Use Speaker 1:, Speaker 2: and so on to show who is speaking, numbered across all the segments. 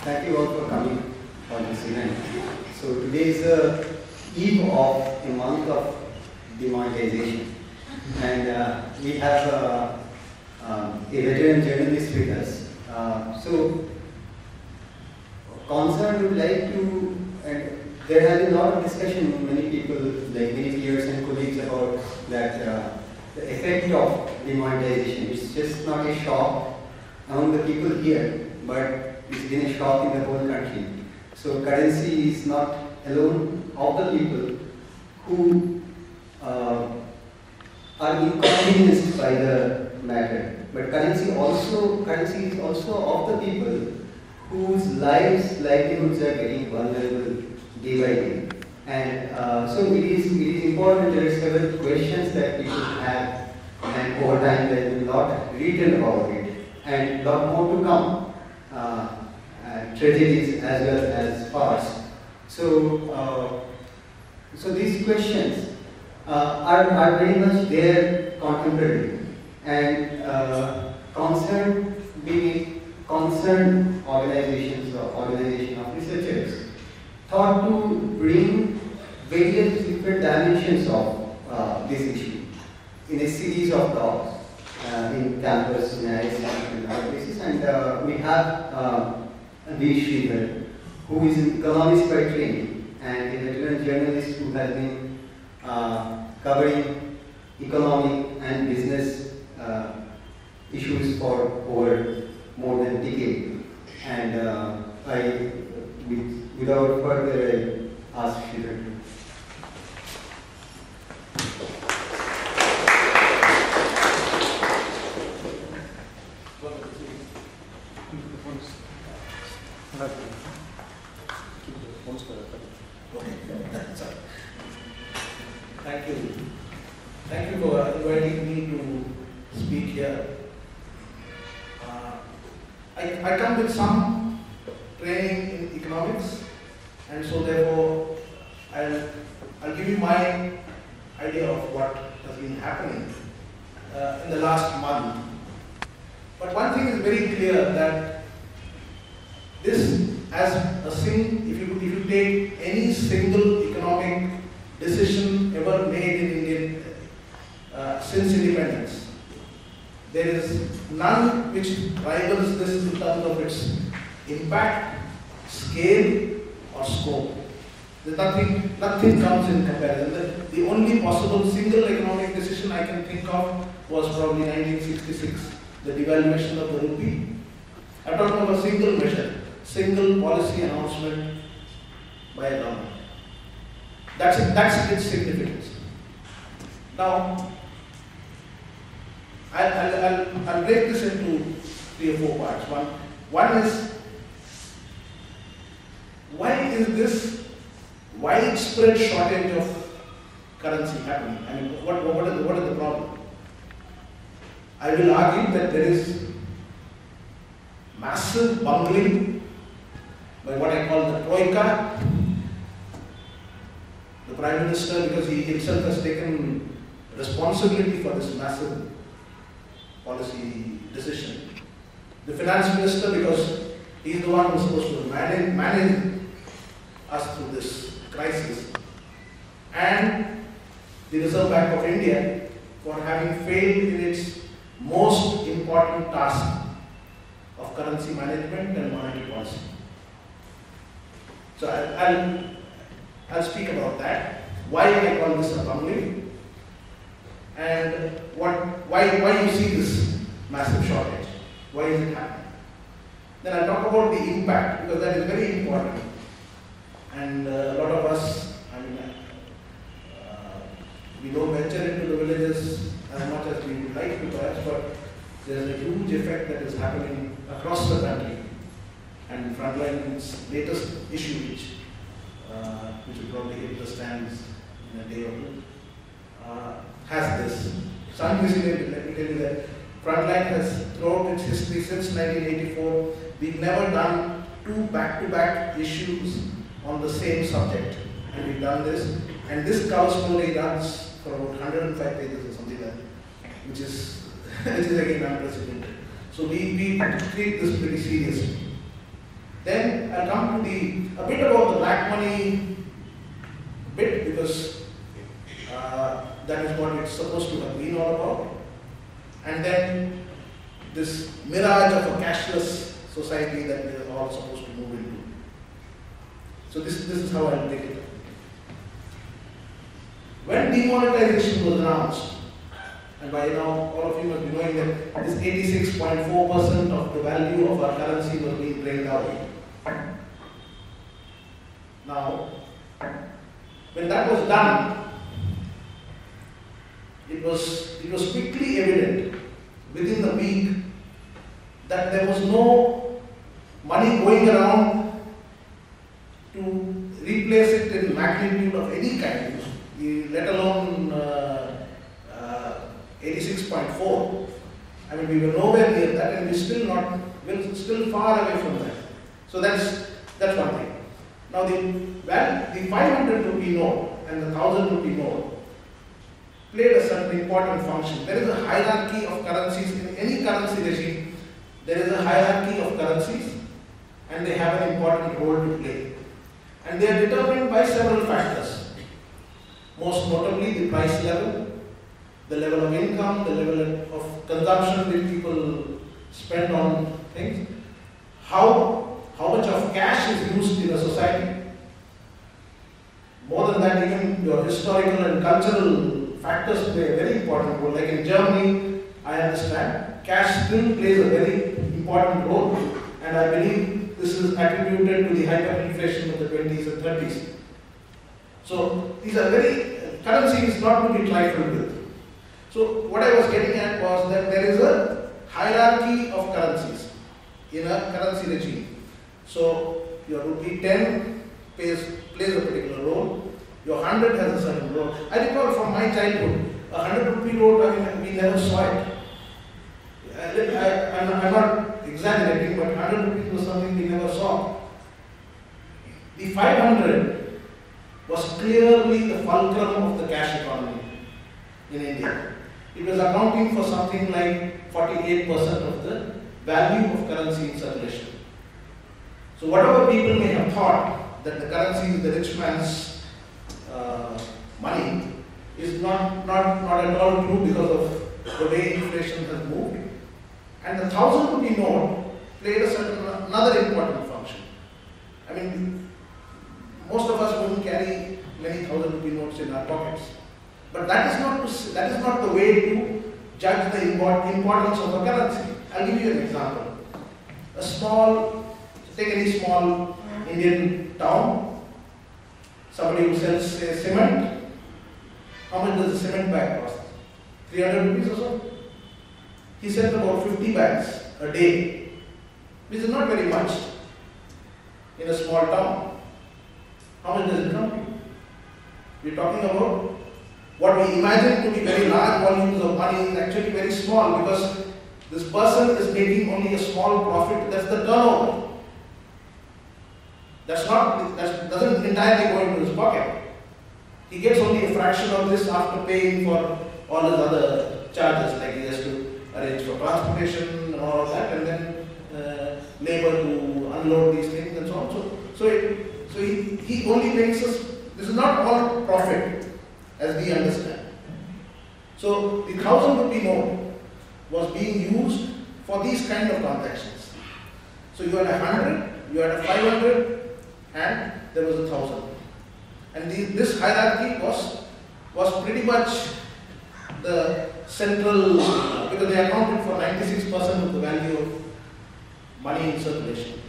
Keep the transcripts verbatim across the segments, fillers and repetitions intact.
Speaker 1: thank you all for coming for this event. So today is the eve of a month of demonetisation, and uh, we have uh, uh, a veteran journalist with us. Uh, so, Concern would like to, and there has been a lot of discussion, many people, like many peers and colleagues, about that uh, the effect of demonetisation. It's just not a shock among the people here, but it's been a shock in the whole country. So currency is not alone of the people who uh, are inconvenienced by the matter, but currency also currency is also of the people whose lives, livelihoods are getting vulnerable day by day. And uh, so it is, it is important. There are several questions that people have, and over time there has been a lot written about it, and a lot more to come. Uh, and tragedies as well as farce. So, uh, so these questions uh, are, are very much there contemporary, and uh, concerned, being concerned organizations or organization of researchers, thought to bring various different dimensions of uh, this issue in a series of talks uh, in campus, in I I S C, and other places. And uh, we have uh, V Sridhar, who is an economist by training and a veteran journalist who has been uh, covering economic and business uh, issues for over more than a decade. And uh, I, with, without further, I ask Sridhar to.
Speaker 2: Thank you. Thank you for inviting me to speak here. Uh, I, I come with some training in economics, and so therefore I'll, I'll give you my idea of what has been happening uh, in the last month. But one thing is very clear, that this, as a sing, if you if you take any single economic decision ever made in India uh, since independence, there is none which rivals this in terms of its impact, scale, or scope. There's nothing, nothing comes in comparison. The, the only possible single economic decision I can think of was probably nineteen sixty-six, the devaluation of the rupee. I'm talking about a single measure, single policy announcement by a government. That's it, that's its significance. Now, I'll, I'll, I'll, I'll break this into three or four parts. One, one is, why is this widespread shortage of currency happening? I mean, what, what, is, the, what is the problem? I will argue that there is massive bungling by what I call the troika. The Prime Minister, because he himself has taken responsibility for this massive policy decision. The Finance Minister, because he is the one who is supposed to manage, manage us through this crisis. And the Reserve Bank of India for having failed in its most important task of currency management and monetary policy. So I'll, I'll I'll speak about that, why I call this a bungling, and what, why, why you see this massive shortage, why is it happening. Then I'll talk about the impact, because that is very important. And uh, a lot of us, I mean, uh, we don't venture into the villages as much as we would like to perhaps, but there's a huge effect that is happening across the country. And Frontline's latest issue, which Uh, which will probably hit the stands in a day or two, uh, has this. Some basically, let me tell you that Frontline has, throughout its history since nineteen eighty-four, we've never done two back-to-back issues on the same subject. And we've done this. And this cover story runs for about one hundred five pages or something like that, which is, which is again unprecedented. So we, we treat this pretty seriously. Then I'll come to the, a bit about the black money bit, because uh, that is what it's supposed to have been all about. And then this mirage of a cashless society that we are all supposed to move into. So this, this is how I'll take it. When demonetization was announced, and by now all of you must be knowing that this eighty-six point four percent of the value of our currency was being drained out. Now, when that was done, it was, it was quickly evident within the week that there was no money going around to replace it in magnitude of any kind, let alone uh, uh, eighty-six point four. I mean, we were nowhere near that, and we're still not, we're still far away from that. So that's that's one thing. Now the well, the five hundred rupee note and the one thousand rupee note played a certain important function. There is a hierarchy of currencies in any currency regime. There is a hierarchy of currencies, and they have an important role to play. And they are determined by several factors. Most notably, the price level, the level of income, the level of consumption that people spend on things, how, how much of cash is used in a society. More than that, even your historical and cultural factors play a very important role. Like in Germany, I understand, cash still plays a very important role, and I believe this is attributed to the hyperinflation of the twenties and thirties. So these are very, uh, currency is not to be trifled with. So what I was getting at was that there is a hierarchy of currencies in a currency regime. So your rupee ten pays, plays a particular role, your one hundred has a certain role. I recall from my childhood, a one hundred rupee note, I mean, we never saw it. I, I, I'm, I'm not exaggerating, but one hundred rupees was something we never saw. The five hundred was clearly the fulcrum of the cash economy in India. It was accounting for something like forty-eight percent of the value of currency in circulation. So whatever people may have thought that the currency is the rich man's uh, money is not, not, not at all true because of the way inflation has moved. And the one thousand rupee note played a certain, another important function. I mean, most of us wouldn't carry many thousand rupee notes in our pockets. But that is not to, that is not the way to judge the importance of a currency. I'll give you an example. A small, take any small Indian town, somebody who sells, say, cement. How much does a cement bag cost? three hundred rupees or so? He sells about fifty bags a day, which is not very much in a small town. How much does it come to? We're talking about what we imagine to be very large volumes of money is actually very small, because this person is making only a small profit. That's the turnover. That's not, that doesn't entirely go into his pocket. He gets only a fraction of this after paying for all his other charges, like he has to arrange for transportation and all of that, and then uh, labor to unload these things and so on. So, so, it, so he, he only makes us, this is not all profit as we understand. So the thousand rupee note was being used for these kind of transactions. So you had a hundred, you had a five hundred, and there was a thousand. And the, this hierarchy was, was pretty much the central, because they accounted for ninety-six percent of the value of money in circulation.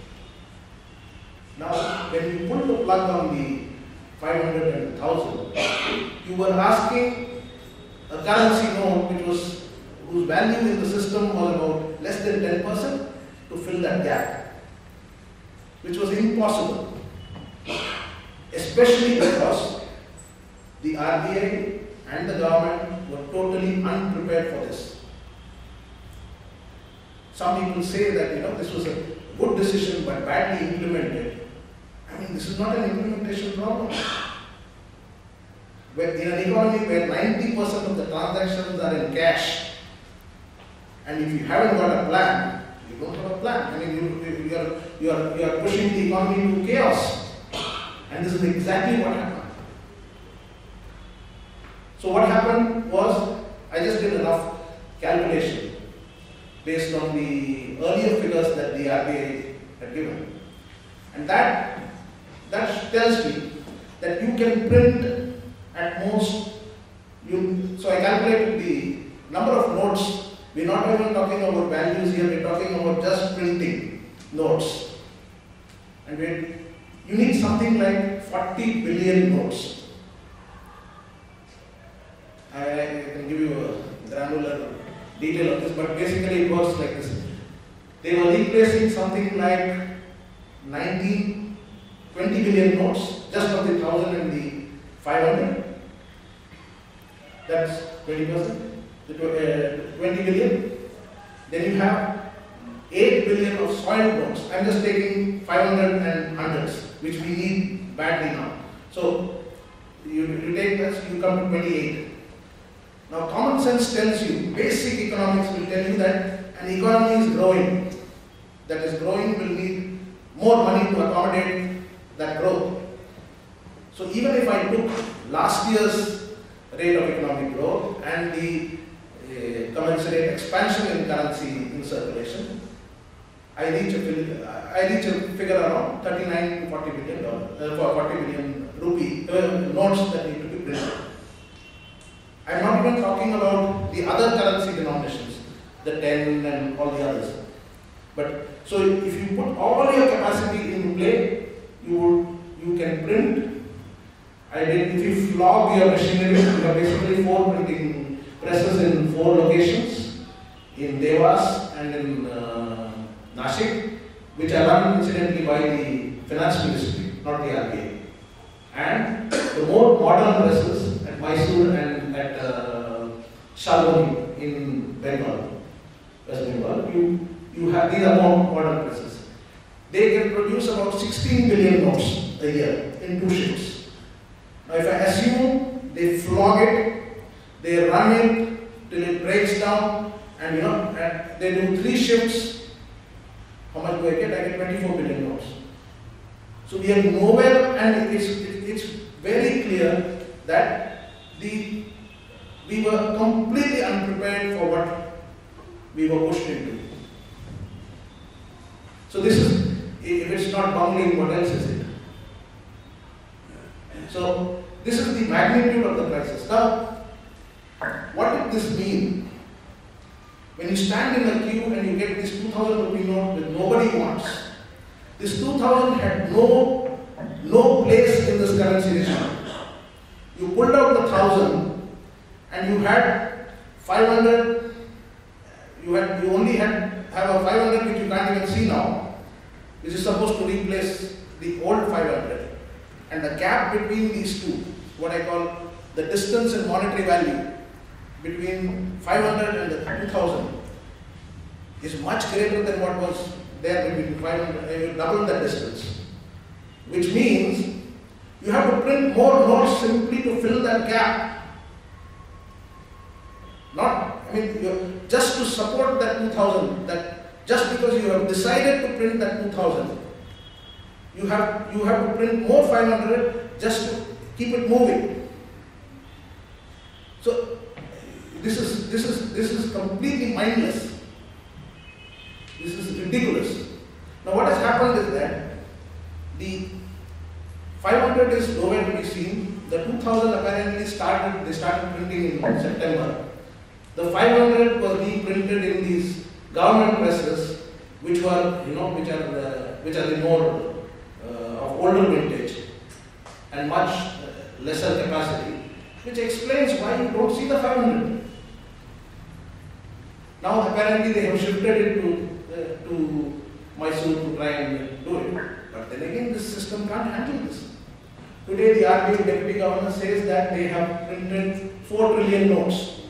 Speaker 2: Now, when you pull the plug on the five hundred and one thousand, you were asking a currency note which was, whose value in the system was about less than ten percent to fill that gap, which was impossible, especially because the R B I and the government were totally unprepared for this. Some people say that, you know, this was a good decision but badly implemented. I mean, this is not an implementation problem. Where in an economy where ninety percent of the transactions are in cash, and if you haven't got a plan, you don't have a plan. I mean, you, you You are, you are, you are pushing the economy to chaos. And this is exactly what happened. So what happened was, I just did enough calculation based on the earlier figures that the R B I had given. And that, that tells me that you can print at most, you, so I calculated the number of notes. We're not even talking about values here, we're talking about just printing notes. And we you need something like forty billion notes. I, I can give you a granular detail of this, but basically it works like this. They were replacing something like nineteen, twenty billion notes, just of the thousand and the five hundred. That's twenty percent. twenty billion. Then you have eight billion of soiled notes. I'm just taking five hundred and hundreds, which we need badly now. So you, you take this, you come to twenty-eight. Now common sense tells you, basic economics will tell you that an economy is growing. That is growing will need more money to accommodate that growth. So even if I took last year's rate of economic growth and the uh, commensurate expansion in currency in circulation, I reach a, I reach a figure around thirty-nine to forty billion dollars, uh, for forty billion rupee uh, notes that need to be printed. I'm not even talking about the other currency denominations, the ten and all the others. But so if you put all your capacity into play, you you can print. I did, if you flog your machinery, you have basically four printing presses in four locations, in Devas and in uh, Nashik, which are run incidentally by the Finance Ministry, not the R B I. And the more modern presses at Mysore and at uh, Shaloni in Bengal, West Bengal, you, you have these are more modern presses. They can produce about sixteen billion notes a year in two shifts. Now if I assume they flog it, they run it till it breaks down, and you know, and they do three shifts, how much do I get? I get twenty-four billion notes. So we are nowhere, and it's, it's very clear that the we were completely unprepared for what we were pushed into. So this is, if it's not bungling, what else is it? So this is the magnitude of the crisis. Now, what did this mean? When you stand in a queue and you get this two thousand rupee note that nobody wants, this two thousand had no, no place in this currency regime. You pulled out the one thousand and you had five hundred, you, had, you only had have a five hundred which you can't even see now, which is supposed to replace the old five hundred. And the gap between these two, what I call the distance in monetary value between five hundred and the two thousand, is much greater than what was there between five hundred, you double that distance. Which means you have to print more notes simply to fill that gap. Not, I mean, you, just to support that two thousand, that just because you have decided to print that two thousand, You have, you have to print more five hundred just to keep it moving. So this is, this is, this is completely mindless. This is ridiculous. Now what has happened is that the five hundred is nowhere to be seen. The two thousand apparently started, they started printing in September. The five hundred was being printed in these government presses, which were, you know, which are, uh, which are the more of older vintage and much lesser capacity, which explains why you don't see the five hundred. Now apparently they have shifted it to, uh, to Mysore to try and do it. But then again, this system can't handle this. Today the R B I Deputy Governor says that they have printed four trillion notes.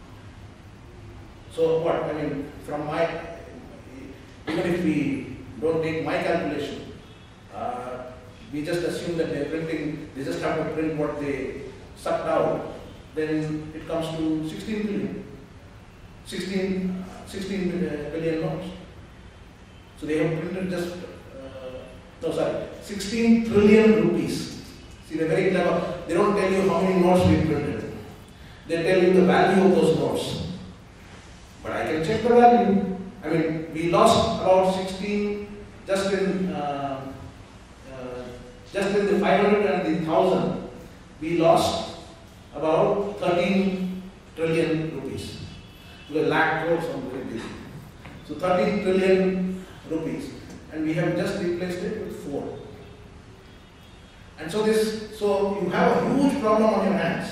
Speaker 2: So what, I mean, from my, even if we don't take my calculation, Uh, we just assume that they're printing, they just have to print what they sucked out, then it comes to sixteen billion. sixteen, sixteen billion notes. So they have printed just, uh, no sorry, sixteen trillion rupees. See, they're very clever. They don't tell you how many notes we printed. They tell you the value of those notes. But I can check the value. I mean, we lost about sixteen just in uh, uh, just in the five hundred and the one thousand. We lost about thirteen trillion rupees. To a lakh crores on very big. So thirteen trillion rupees, and we have just replaced it with four. And so this, so you have a huge problem on your hands.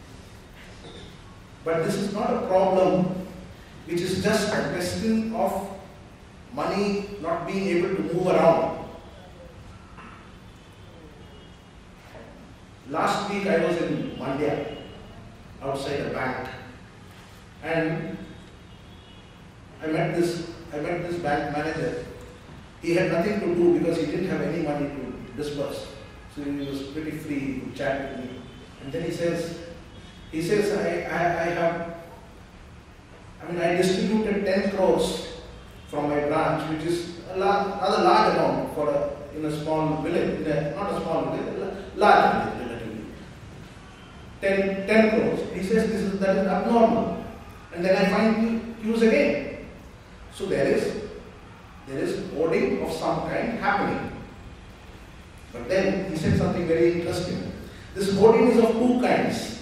Speaker 2: But this is not a problem which is just a question of money not being able to move around. Last week I was in Mandya, outside a bank, and I met this I met this bank manager. He had nothing to do because he didn't have any money to disburse. So he was pretty free, he could chat with me. And then he says, he says, I, I, I have, I mean, I distributed ten crores from my branch, which is a large, rather large amount for a, in a small village, in a, not a small village, a large village relatively. ten, ten crores. He says this is, that is abnormal. And then I find cues again. So there is, there is hoarding of some kind happening. But then he said something very interesting. This hoarding is of two kinds.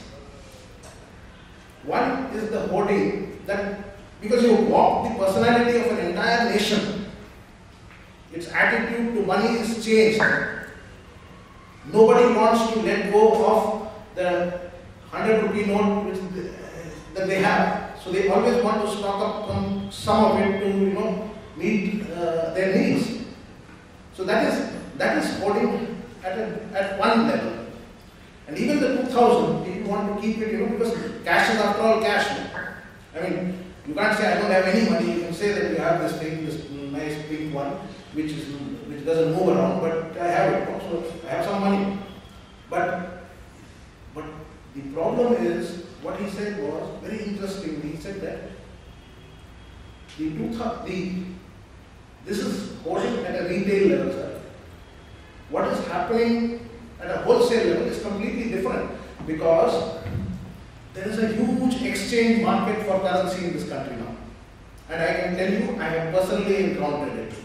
Speaker 2: One is the hoarding that, because you walk the personality of an entire nation, its attitude to money is changed. Nobody wants to let go of the one hundred rupee note which they, that they have. So they always want to stock up on some of it to, you know, meet uh, their needs. So that is that is hoarding at a, at one level. And even the two thousand, people want to keep it, you know, because cash is after all cash. I mean, you can't say I don't have any money. You can say that you have this thing, this nice big one, which is which doesn't move around, but I have it. So I have some money. But but the problem is, what he said was very interesting. He said that the two the this is hoarding at a retail level, sir. What is happening at a wholesale level is completely different, because there is a huge exchange market for currency in this country now. And I can tell you, I have personally encountered it.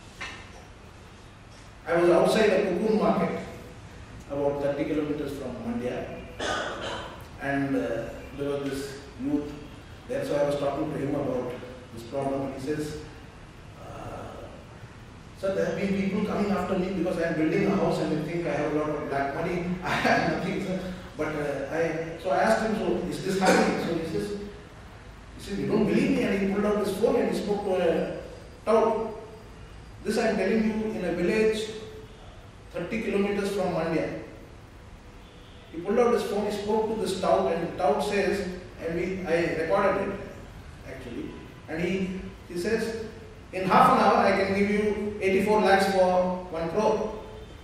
Speaker 2: I was outside a cocoon market, about thirty kilometers from Mandya, and uh, there was this youth there, so I was talking to him about this problem. He says, "Sir, there have been people coming after me because I am building a house and they think I have a lot of black money. I have nothing, sir." But uh, I, so I asked him, "So is this happening?" So he says, he said, "You don't believe me?" And he pulled out his phone and he spoke to a tout. This I am telling you, in a village thirty kilometers from Mandya. He pulled out his phone, he spoke to this tout, and the tout says, and we, I recorded it actually, and he, he says, "In half an hour I can give you eighty-four lakhs for one crore.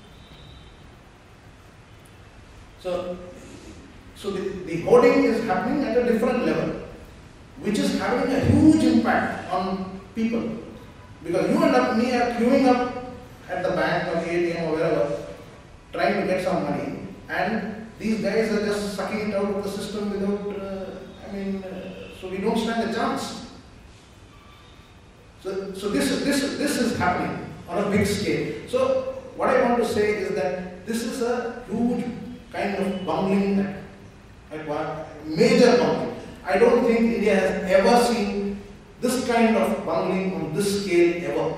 Speaker 2: So, so the, the hoarding is happening at a different level, which is having a huge impact on people. Because you and up, me are queuing up at the bank or the A T M or wherever, trying to get some money, and these guys are just sucking it out of the system without, uh, I mean, uh, so we don't stand a chance. So, so this, this, this is happening on a big scale. So what I want to say is that this is a huge kind of bungling, at one, major bungling. I don't think India has ever seen this kind of bungling on this scale ever.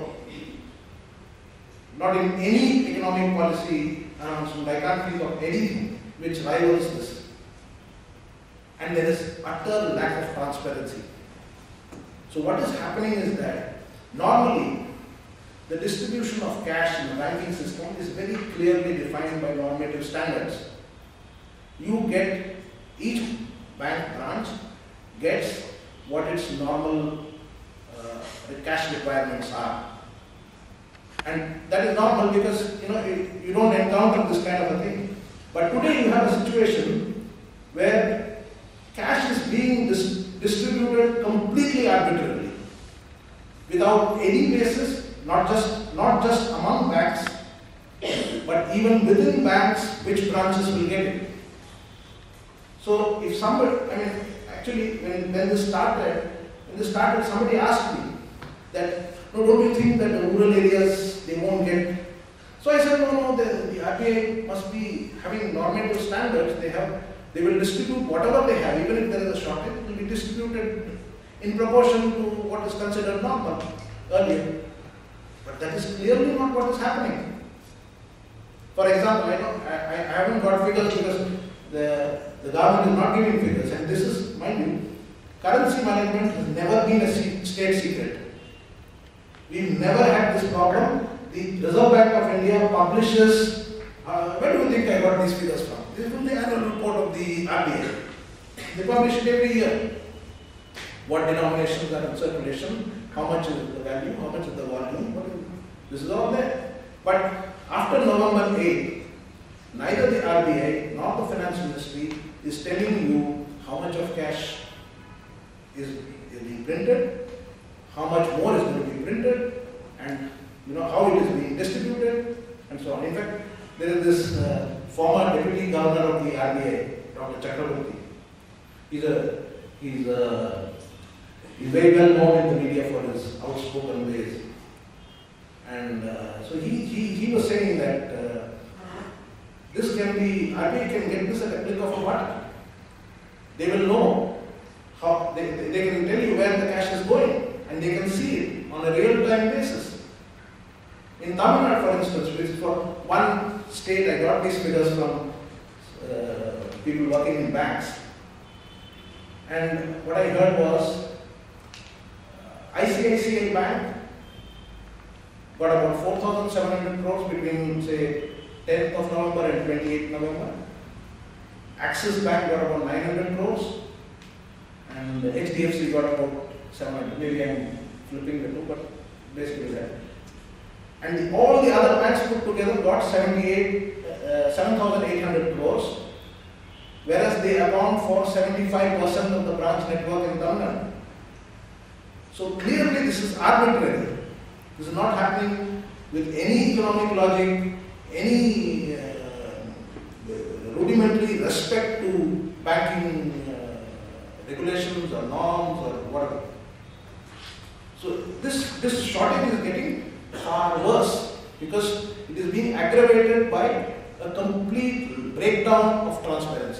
Speaker 2: Not in any economic policy announcement. I can't think of anything which rivals this. And there is utter lack of transparency. So what is happening is that normally the distribution of cash in the banking system is very clearly defined by normative standards. You get, each bank branch gets what its normal uh, cash requirements are. And that is normal because, you know, you, you don't encounter this kind of a thing. But today you have a situation where cash is being dis distributed completely arbitrarily, without any basis, not just, not just among banks, but even within banks, which branches will get it. So if somebody, I mean, actually when, when this started, when this started, somebody asked me that, no, don't you think that the rural areas, they won't get. So I said, no, no, the, the R B I must be having normative standards. They have, they will distribute whatever they have, even if there is a shortage, it will be distributed in proportion to what is considered normal earlier. But that is clearly not what is happening. For example, I, don't, I, I haven't got figures because the, the government is not giving figures, and this is, mind you, currency management has never been a state secret. We've never had this problem. The Reserve Bank of India publishes, uh, where do you think I got these figures from? This is from the annual report of the R B I. They publish it every year. What denominations are in circulation, how much is the value, how much is the volume, what is, this is all there. But after November eighth, neither the R B I nor the Finance Ministry is telling you how much of cash is, is being printed, how much more is going to be printed, and you know how it is being distributed, and so on. In fact, there is this uh, former deputy governor of the R B I, Doctor Chakraborty. He's a he's a he's very well known in the media for his outspoken ways, and uh, so he, he he was saying that uh, this can be R B I can get this at a click of a button. They will know how they, they, they can tell you where the cash is going, and they can see it on a real-time basis. In Tamil Nadu, for instance, which is for one state, I got these figures from uh, people working in banks, and what I heard was uh, I C I C I Bank got about four thousand seven hundred crores between, say, tenth of November and twenty-eighth November. Axis Bank got about nine hundred crores, and H D F C got about seven hundred. Maybe I'm flipping the two, but basically that. And the, all the other banks put together got seventy-eight, uh, seven thousand eight hundred crores, whereas they account for seventy-five percent of the branch network in Tamil Nadu. So clearly this is arbitrary. This is not happening with any economic logic, any uh, rudimentary respect to banking uh, regulations or norms or whatever. So this, this shortage is getting far worse because it is being aggravated by a complete breakdown of transparency.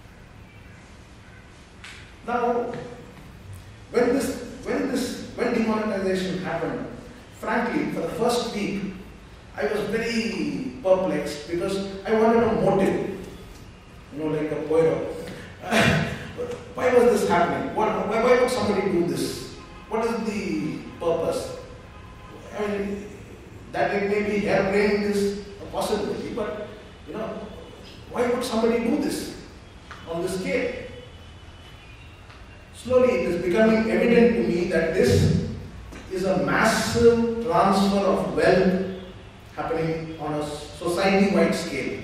Speaker 2: Now, when this, when this, when demonetization happened, frankly, for the first week, I was very perplexed because I wanted a motive, you know, like a poet. Why was this happening? What, why, why would somebody do this? What is the purpose? I mean, that it may be harebrained is a possibility, but you know, why would somebody do this on this scale? Slowly it is becoming evident to me that this is a massive transfer of wealth happening on a society-wide scale.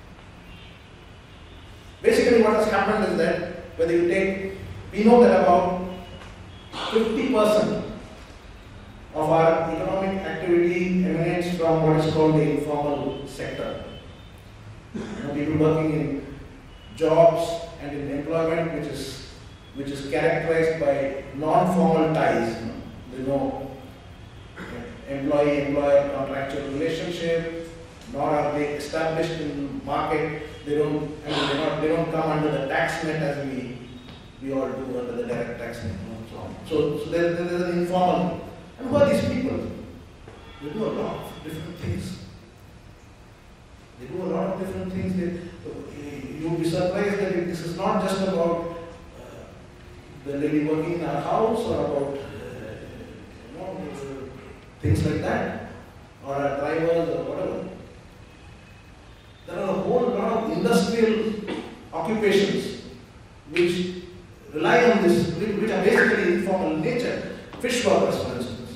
Speaker 2: Basically what has happened is that whether you take, we know that about fifty percent of our economic activity emanates from what is called the informal sector. You know, people working in jobs and in employment which is which is characterized by non-formal ties. You know, employee-employer contractual relationship, nor are they established in market. They don't, I mean, they not, they don't come under the tax net as we we all do under the direct tax net and so on. So, so there, there is an informal. And who are these people? They do a lot of different things. They do a lot of different things. They, you will be surprised that this is not just about uh, the lady working in our house or about uh, you know, uh, things like that, or our drivers or whatever. There are a whole lot of industrial occupations which rely on this, which are basically informal in nature. Fish workers, for instance.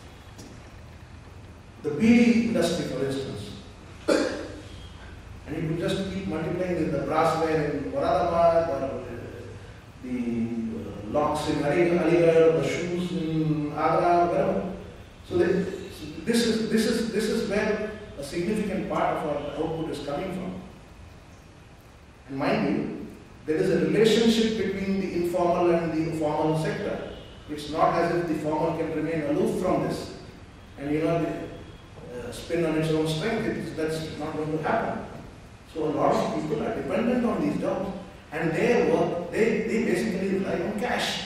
Speaker 2: The beading industry, for instance. And you could just keep multiplying in the brassware in Varadabad, or the uh, locks in Aligarh, the shoes in Agra, wherever. So, they, so this is this is this is where a significant part of our output is coming from. And mind you, there is a relationship between the informal and the formal sector. It's not as if the formal can remain aloof from this and you know uh, spin on its own strength. It's, that's not going to happen. So a lot of people are dependent on these jobs, and their work, they, they basically rely on cash.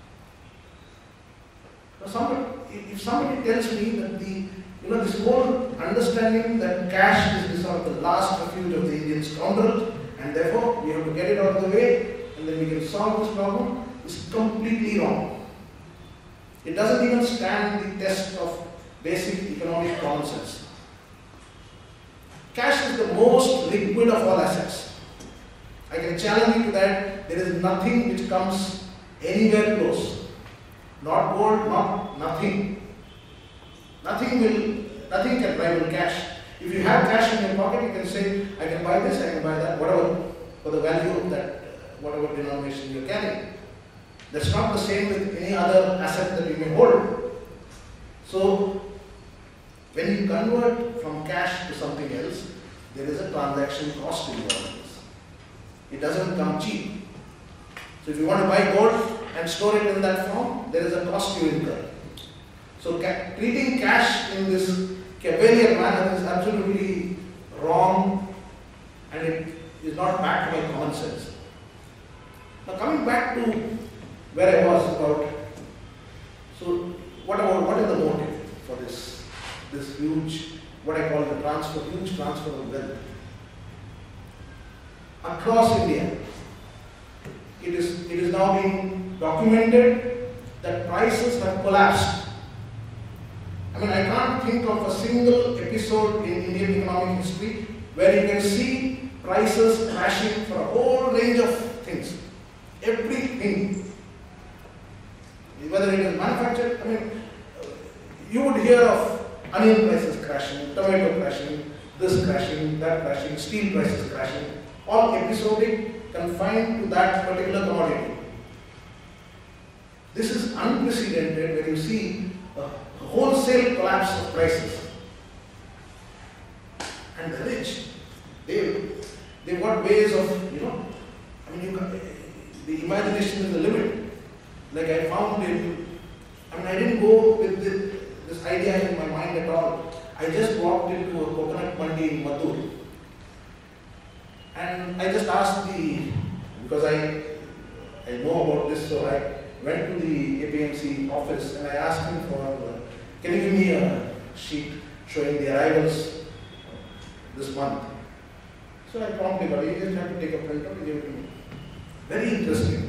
Speaker 2: Now somebody, if somebody tells me that the, you know, this whole understanding that cash is the sort of the last refuge of the Indian scoundrel, and therefore we have to get it out of the way, and then we can solve this problem, is completely wrong. It doesn't even stand the test of basic economic common sense. Cash is the most liquid of all assets. I can challenge you to that. There is nothing which comes anywhere close. Not gold, not nothing. Nothing will, nothing can rival cash. If you have cash in your pocket, you can say, I can buy this, I can buy that, whatever, for the value of that, uh, whatever denomination you are carrying. That's not the same with any other asset that you may hold. So, when you convert from cash to something else, there is a transaction cost involved in this. It doesn't come cheap. So if you want to buy gold and store it in that form, there is a cost you incur. So ca treating cash in this cavalier manner is absolutely wrong, and it is not backed by common sense. Now coming back to where I was about, so what about, what is the motive for this? This huge, what I call the transfer, huge transfer of wealth. Across India, it is, it is now being documented that prices have collapsed. I mean, I can't think of a single episode in Indian economic history where you can see prices crashing for a whole range of things. Everything. Whether it is manufactured, I mean, you would hear of onion prices crashing, tomato crashing, this crashing, that crashing, steel prices crashing, all episodic, confined to that particular commodity. This is unprecedented when you see a wholesale collapse of prices. And the rich, they, they've got ways of, you know, I mean, you can, the imagination is the limit. Like I found in, I mean, I didn't go with the, this idea in my mind at all. I just walked into a coconut mandi in Mathur. And I just asked the, because I, I know about this, so I went to the A P M C office and I asked him for, uh, can you give me a sheet showing the arrivals this month? So I promptly got it. You just have to take a print out and give it to me. Very interesting.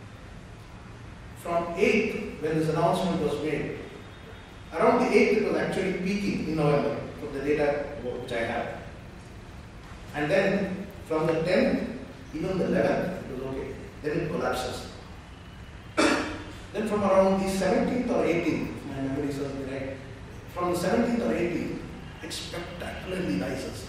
Speaker 2: From eighth, when this announcement was made, around the eighth it was actually peaking in November from the data which I have. And then from the tenth, even the eleventh, it was okay. Then it collapses. Then from around the seventeenth or eighteenth, if my memory serves me right, from the seventeenth or eighteenth, it spectacularly rises.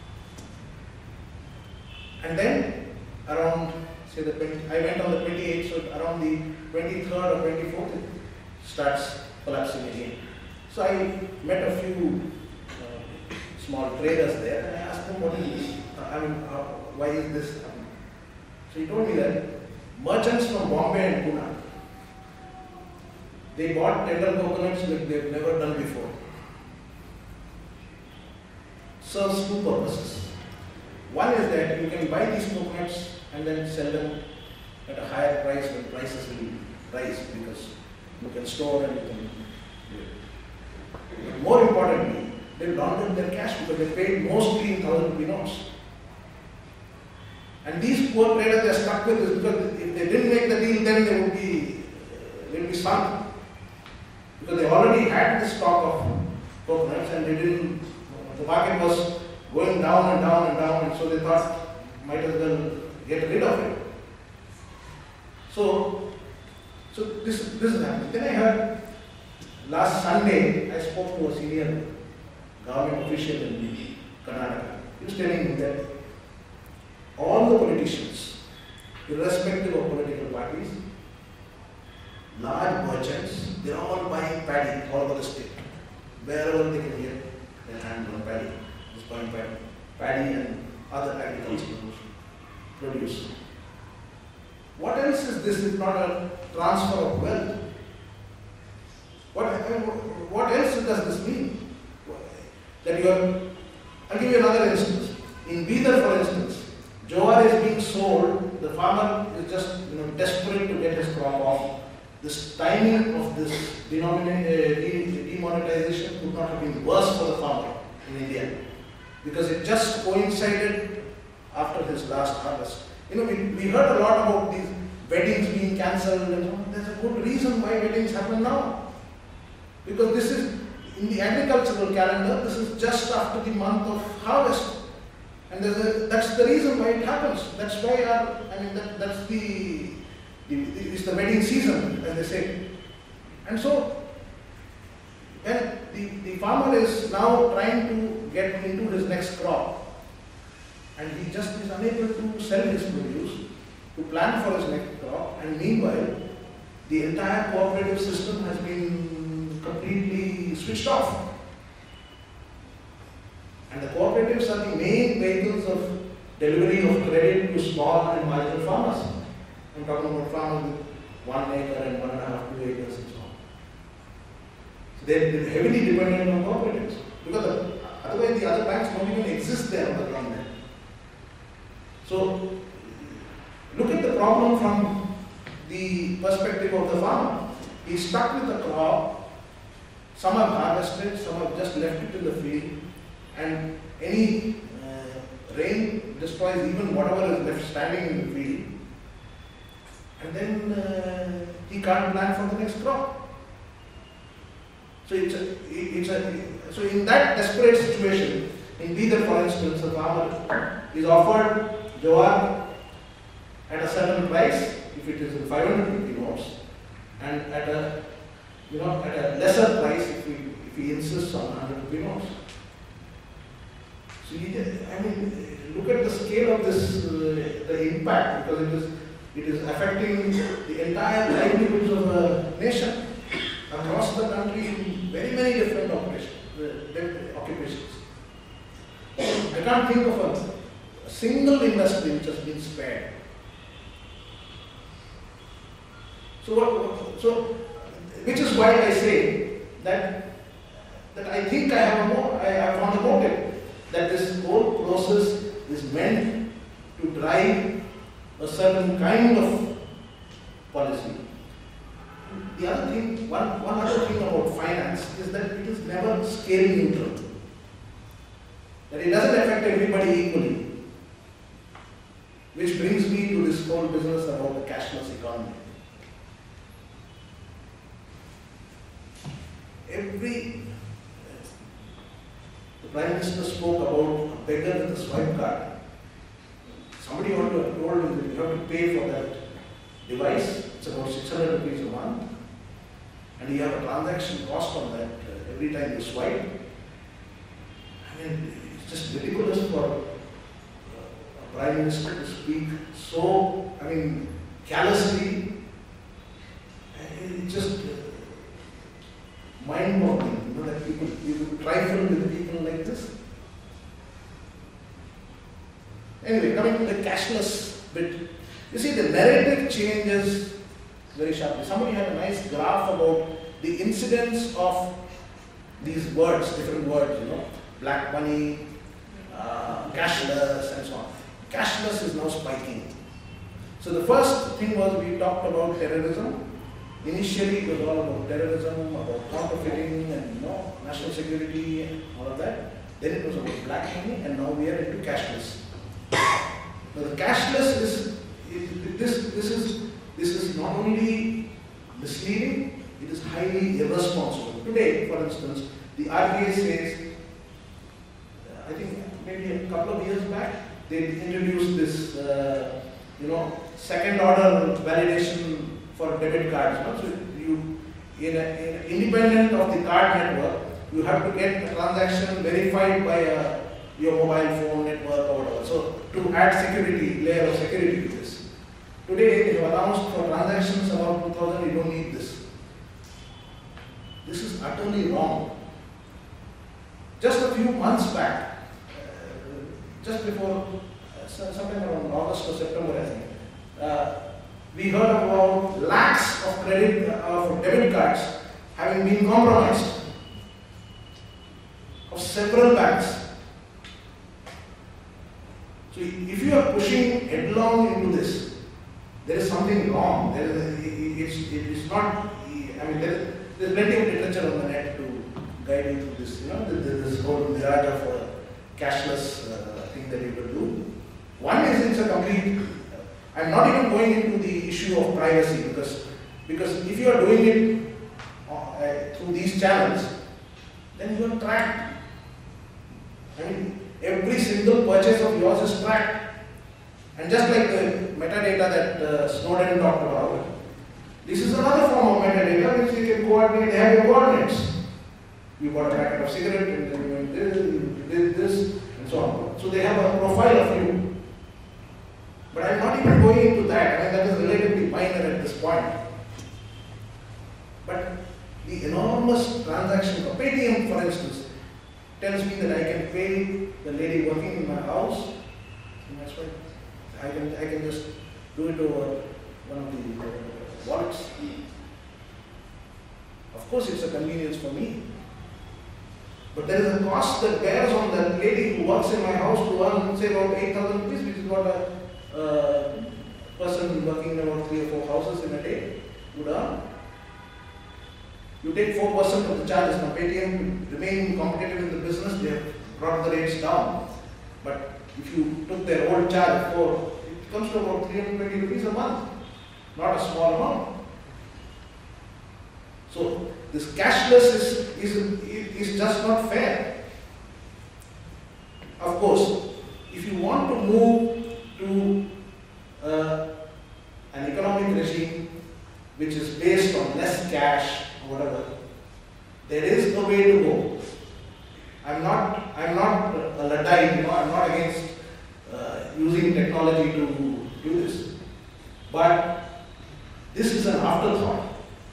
Speaker 2: And then around, say the twenty, I went on the twenty-eighth, so around the twenty-third or twenty-fourth, it starts collapsing again. So I met a few uh, small traders there, and I asked them, what is this? I mean, uh, why is this happening? So he told me that merchants from Bombay and Pune, they bought tender coconuts like they've never done before. Serves two purposes. One is that you can buy these coconuts and then sell them at a higher price when prices will rise, because you can store and you can do it. But more importantly, they laundered their cash because they paid mostly in thousand rupee notes. And these poor traders, they are stuck with this because if they didn't make the deal, then they would be, they would be sunk. Because they already had the stock of coconuts and they didn't, the market was going down and down and down, and so they thought, might as well get rid of it. So, so this, this is happening. Then I heard, last Sunday, I spoke to a senior government official in Karnataka. He was telling me that all the politicians, irrespective of political parties, large merchants, they're all buying paddy all over the state. wherever they can get their hands on paddy, this point paddy, paddy and other agricultural produce. What else is this if not a transfer of wealth? What, what else does this mean? That you are, I'll give you another instance. In Bidar, for instance, jowar is being sold, the farmer is just you know, desperate to get his crop off. This timing of this uh, demonetization could not have been worse for the farmer in India, because it just coincided after his last harvest. You know, we, we heard a lot about these weddings being cancelled and so on. There's a good reason why weddings happen now. Because this is, in the agricultural calendar, this is just after the month of harvest. And there's a, that's the reason why it happens. That's why our, I mean, that, that's the, the, the, it's the wedding season, as they say. And so, when the, the farmer is now trying to get into his next crop, and he just is unable to sell his produce, to plan for his next crop, and meanwhile, the entire cooperative system has been completely switched off. And the cooperatives are the main vehicles of delivery of credit to small and marginal farmers. I'm talking about farmers with one acre and one and a half, two acres and so on. So they're heavily dependent on cooperatives, because the, otherwise the other banks don't even exist there on the ground there. So, look at the problem from the perspective of the farmer. He's stuck with the crop, some have harvested, some have just left it in the field, and any uh, rain destroys even whatever is left standing in the field, and then uh, he can't plan for the next crop. So, it's a, it's a, so in that desperate situation, in Bidar, for instance, the farmer is offered jowar at a certain price, if it is in five hundred rupee notes, and at a you know at a lesser price if he if he insists on one hundred rupee notes. So you, I mean, look at the scale of this, uh, the impact, because it is it is affecting the entire livelihoods of a nation across the country in very many different operations, uh, occupations. I can't think of a A single industry which has been spared. So, what, so which is why I say that that I think I have a more, I have found a motive that this whole process is meant to drive a certain kind of policy. The other thing, one one other thing about finance is that it is never scale neutral. That it doesn't affect everybody equally. Which brings me to this whole business about the cashless economy. Every, the Prime Minister spoke about a beggar with a swipe card. Somebody ought to have told him that you have to pay for that device. It's about six hundred rupees a month. And you have a transaction cost on that uh, every time you swipe. I mean, it's just ridiculous for Prime Minister to speak so, I mean, callously. It's just uh, mind-boggling, you know, that people, people trifle with people like this. Anyway, coming to the cashless bit, you see the narrative changes very sharply. Somebody had a nice graph about the incidence of these words, different words, you know, black money, uh, cashless, and so on. Cashless is now spiking. So the first thing was we talked about terrorism. Initially it was all about terrorism, about counterfeiting and you know, national security and all of that. Then it was about black money, and now we are into cashless. Now the cashless is, it, this, this is this is not only misleading, it is highly irresponsible. Today, for instance, the R B I says, I think maybe a couple of years back, they introduced this, uh, you know, second order validation for debit cards. No? So you, in, a, in a independent of the card network, you have to get a transaction verified by a, your mobile phone network or whatever. So to add security, layer of security to this. Today they have announced for transactions above two thousand, you don't need this. This is utterly wrong. just a few months back, uh, just before, uh, sometime around August or September, I think, uh, we heard about lakhs of credit, uh, of debit cards having been compromised of several banks. So if you are pushing headlong into this, there is something wrong. There is, it's, it is not, I mean, there, there's plenty of literature on the net to guide you through this, you know, this whole mirage of a cashless uh, thing that you could do. One is it's a complete, I'm not even going into the issue of privacy, because, because if you are doing it uh, through these channels, then you are tracked. I mean, every single purchase of yours is tracked. And just like the metadata that uh, Snowden talked about, this is another form of metadata which you can coordinate, they have your coordinates. You bought a packet of cigarette and then you went this, you did this, and so on. So they have a profile of you. But I'm not even going into that. I mean, that is relatively minor at this point. But the enormous transaction, of Paytm for instance, tells me that I can pay the lady working in my house, and that's why I can, I can just do it over one of the uh, wallets. Of course, it's a convenience for me. But there is a cost that bears on that lady who works in my house to earn, say, about eight thousand rupees, which is what a uh, person working in about three or four houses in a day would earn. You take four percent of the charges. Now, Paytm remain competitive in the business, they have brought the rates down. But if you took their old charge for, it comes to about three hundred twenty rupees a month, not a small amount. So, this cashless is, is, is just not fair. Of course, if you want to move to uh, an economic regime which is based on less cash or whatever, there is no way to go. I'm not, I'm not a Luddite, you know, I'm not against uh, using technology to do this. But this is an afterthought.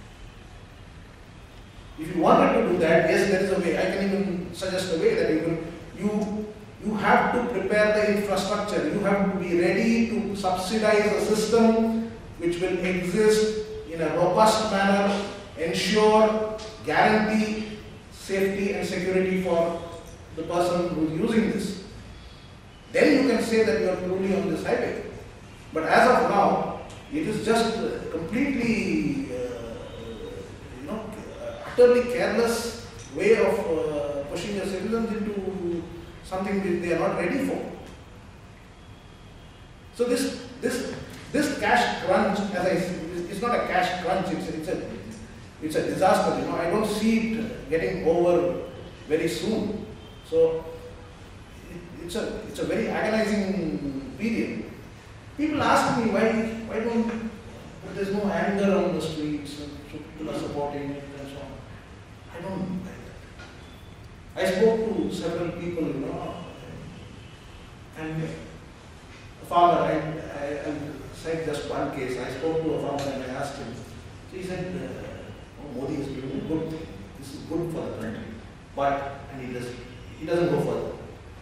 Speaker 2: If you wanted to do that, yes, there is a way. I can even suggest a way that you will, you, you have to prepare the infrastructure. You have to be ready to subsidize a system which will exist in a robust manner, ensure, guarantee safety and security for the person who is using this. Then you can say that you are truly on this highway. But as of now, it is just uh, completely, uh, you know, utterly careless way of uh, pushing your citizens into something which they are not ready for. So this this this cash crunch, as I say, it's not a cash crunch. It's it's a it's a disaster. You know, I don't see it getting over very soon. So it, it's a it's a very agonizing period. People ask me why why don't there's no anger on the streets and so people are supporting it and so on. I don't like that. I spoke to several people, you know, and a farmer, I, I, I said just one case, I spoke to a farmer and I asked him, so he said, uh, oh, Modi is doing a good thing, this is good for the country, but, and he, does, he doesn't go further.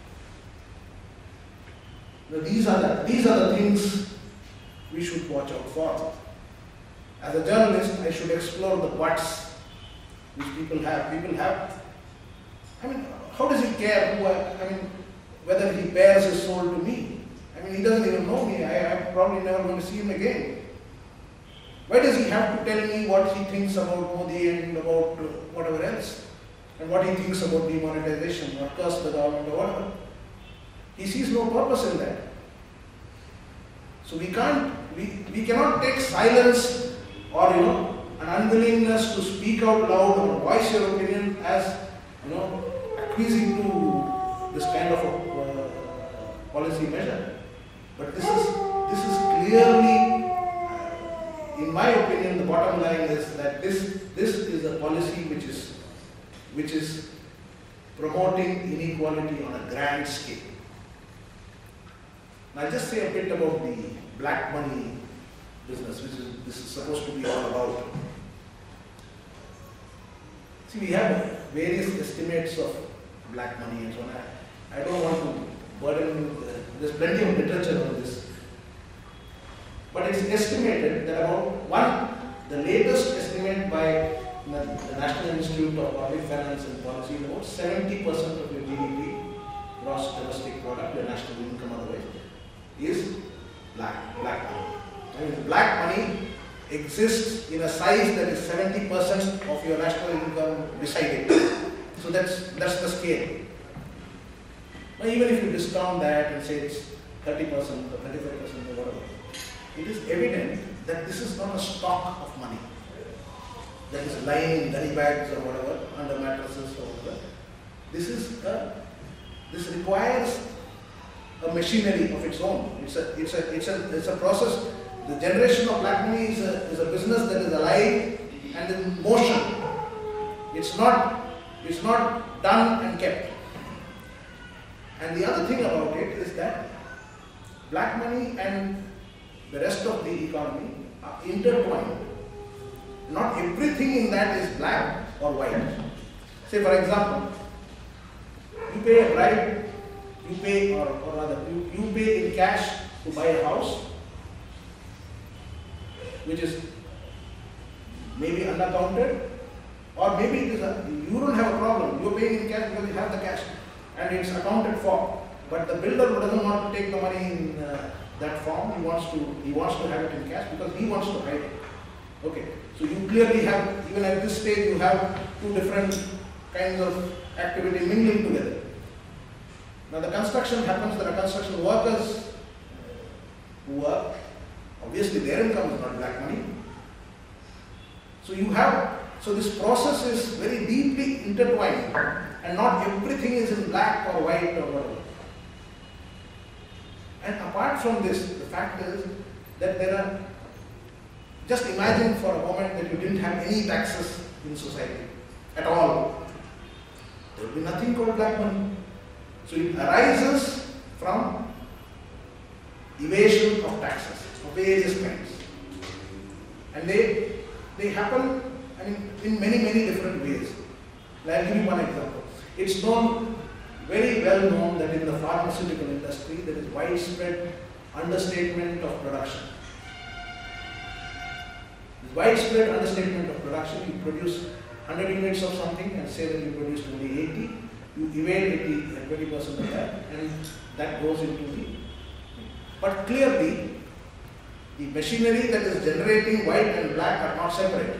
Speaker 2: Now, these are the, these are the things we should watch out for. As a journalist, I should explore the buts which people have. People have, I mean, how does he care who I, I mean, whether he bears his soul to me? I mean, he doesn't even know me. I, I'm probably never going to see him again. Why does he have to tell me what he thinks about Modi and about uh, whatever else? And what he thinks about demonetisation or curse the government or whatever? He sees no purpose in that. So we can't, we, we cannot take silence or, you know, an unwillingness to speak out loud or voice your opinion as, you know, acquiescing to this kind of a uh, policy measure. But this is, this is clearly, uh, in my opinion, the bottom line is that this, this is a policy which is, which is promoting inequality on a grand scale. Now, I'll just say a bit about the black money business, which is this is supposed to be all about. See, we have various estimates of black money and so on. I, I don't want to burden you. Uh, there's plenty of literature on this. But it's estimated that about one, the latest estimate by the, the National Institute of Public Finance and Policy, about seventy percent of your G D P, gross domestic product, your national income otherwise, is black, black money. I mean, black money exists in a size that is seventy percent of your national income decided. So that's, that's the scale. Now, even if you discount that and say it's thirty percent or thirty-five percent or whatever, it is evident that this is not a stock of money that is lying in gunny bags or whatever, under mattresses or whatever. This is a, this requires a machinery of its own. It's a, it's a, it's a, it's a process. The generation of black money is a, is a business that is alive and in motion. It's not, it's not done and kept. And the other thing about it is that black money and the rest of the economy are intertwined. Not everything in that is black or white. Say for example, you pay a bribe, you pay, or, or rather, you, you pay in cash to buy a house, which is maybe unaccounted, or maybe it is a, you don't have a problem, you're paying in cash because you have the cash and it's accounted for, but the builder doesn't want to take the money in uh, that form, he wants to he wants to have it in cash because he wants to hide it. Okay, so you clearly have, even at this stage, you have two different kinds of activity mingling together. Now the construction happens, there are construction workers who work, obviously their income is not black money. So you have, so this process is very deeply intertwined and not everything is in black or white or whatever. And apart from this, the fact is that there are, just imagine for a moment that you didn't have any taxes in society at all. There will be nothing called black money. So it arises from evasion of taxes of various kinds. And they, they happen I mean, in many, many different ways. I'll give you one example. It's known, very well known, that in the pharmaceutical industry there is widespread understatement of production. This widespread understatement of production, you produce one hundred units of something and say that you produced only eighty, you evade eighty, twenty percent of that, and that goes into the. But clearly, the machinery that is generating white and black are not separate.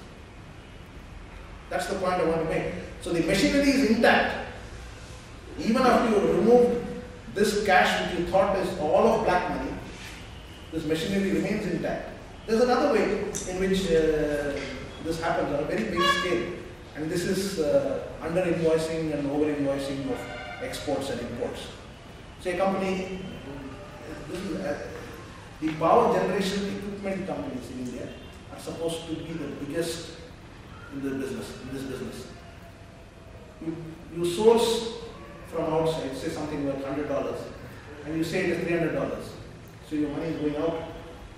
Speaker 2: That's the point I want to make. So the machinery is intact. Even after you remove this cash which you thought is all of black money, this machinery remains intact. There's another way in which uh, this happens on a very big scale, and this is uh, under invoicing and over invoicing of exports and imports. Say a company, this is, uh, the power generation equipment companies in India are supposed to be the biggest in the business, in this business. You, you source from outside, say something worth one hundred dollars, and you say it is three hundred dollars. So your money is going out.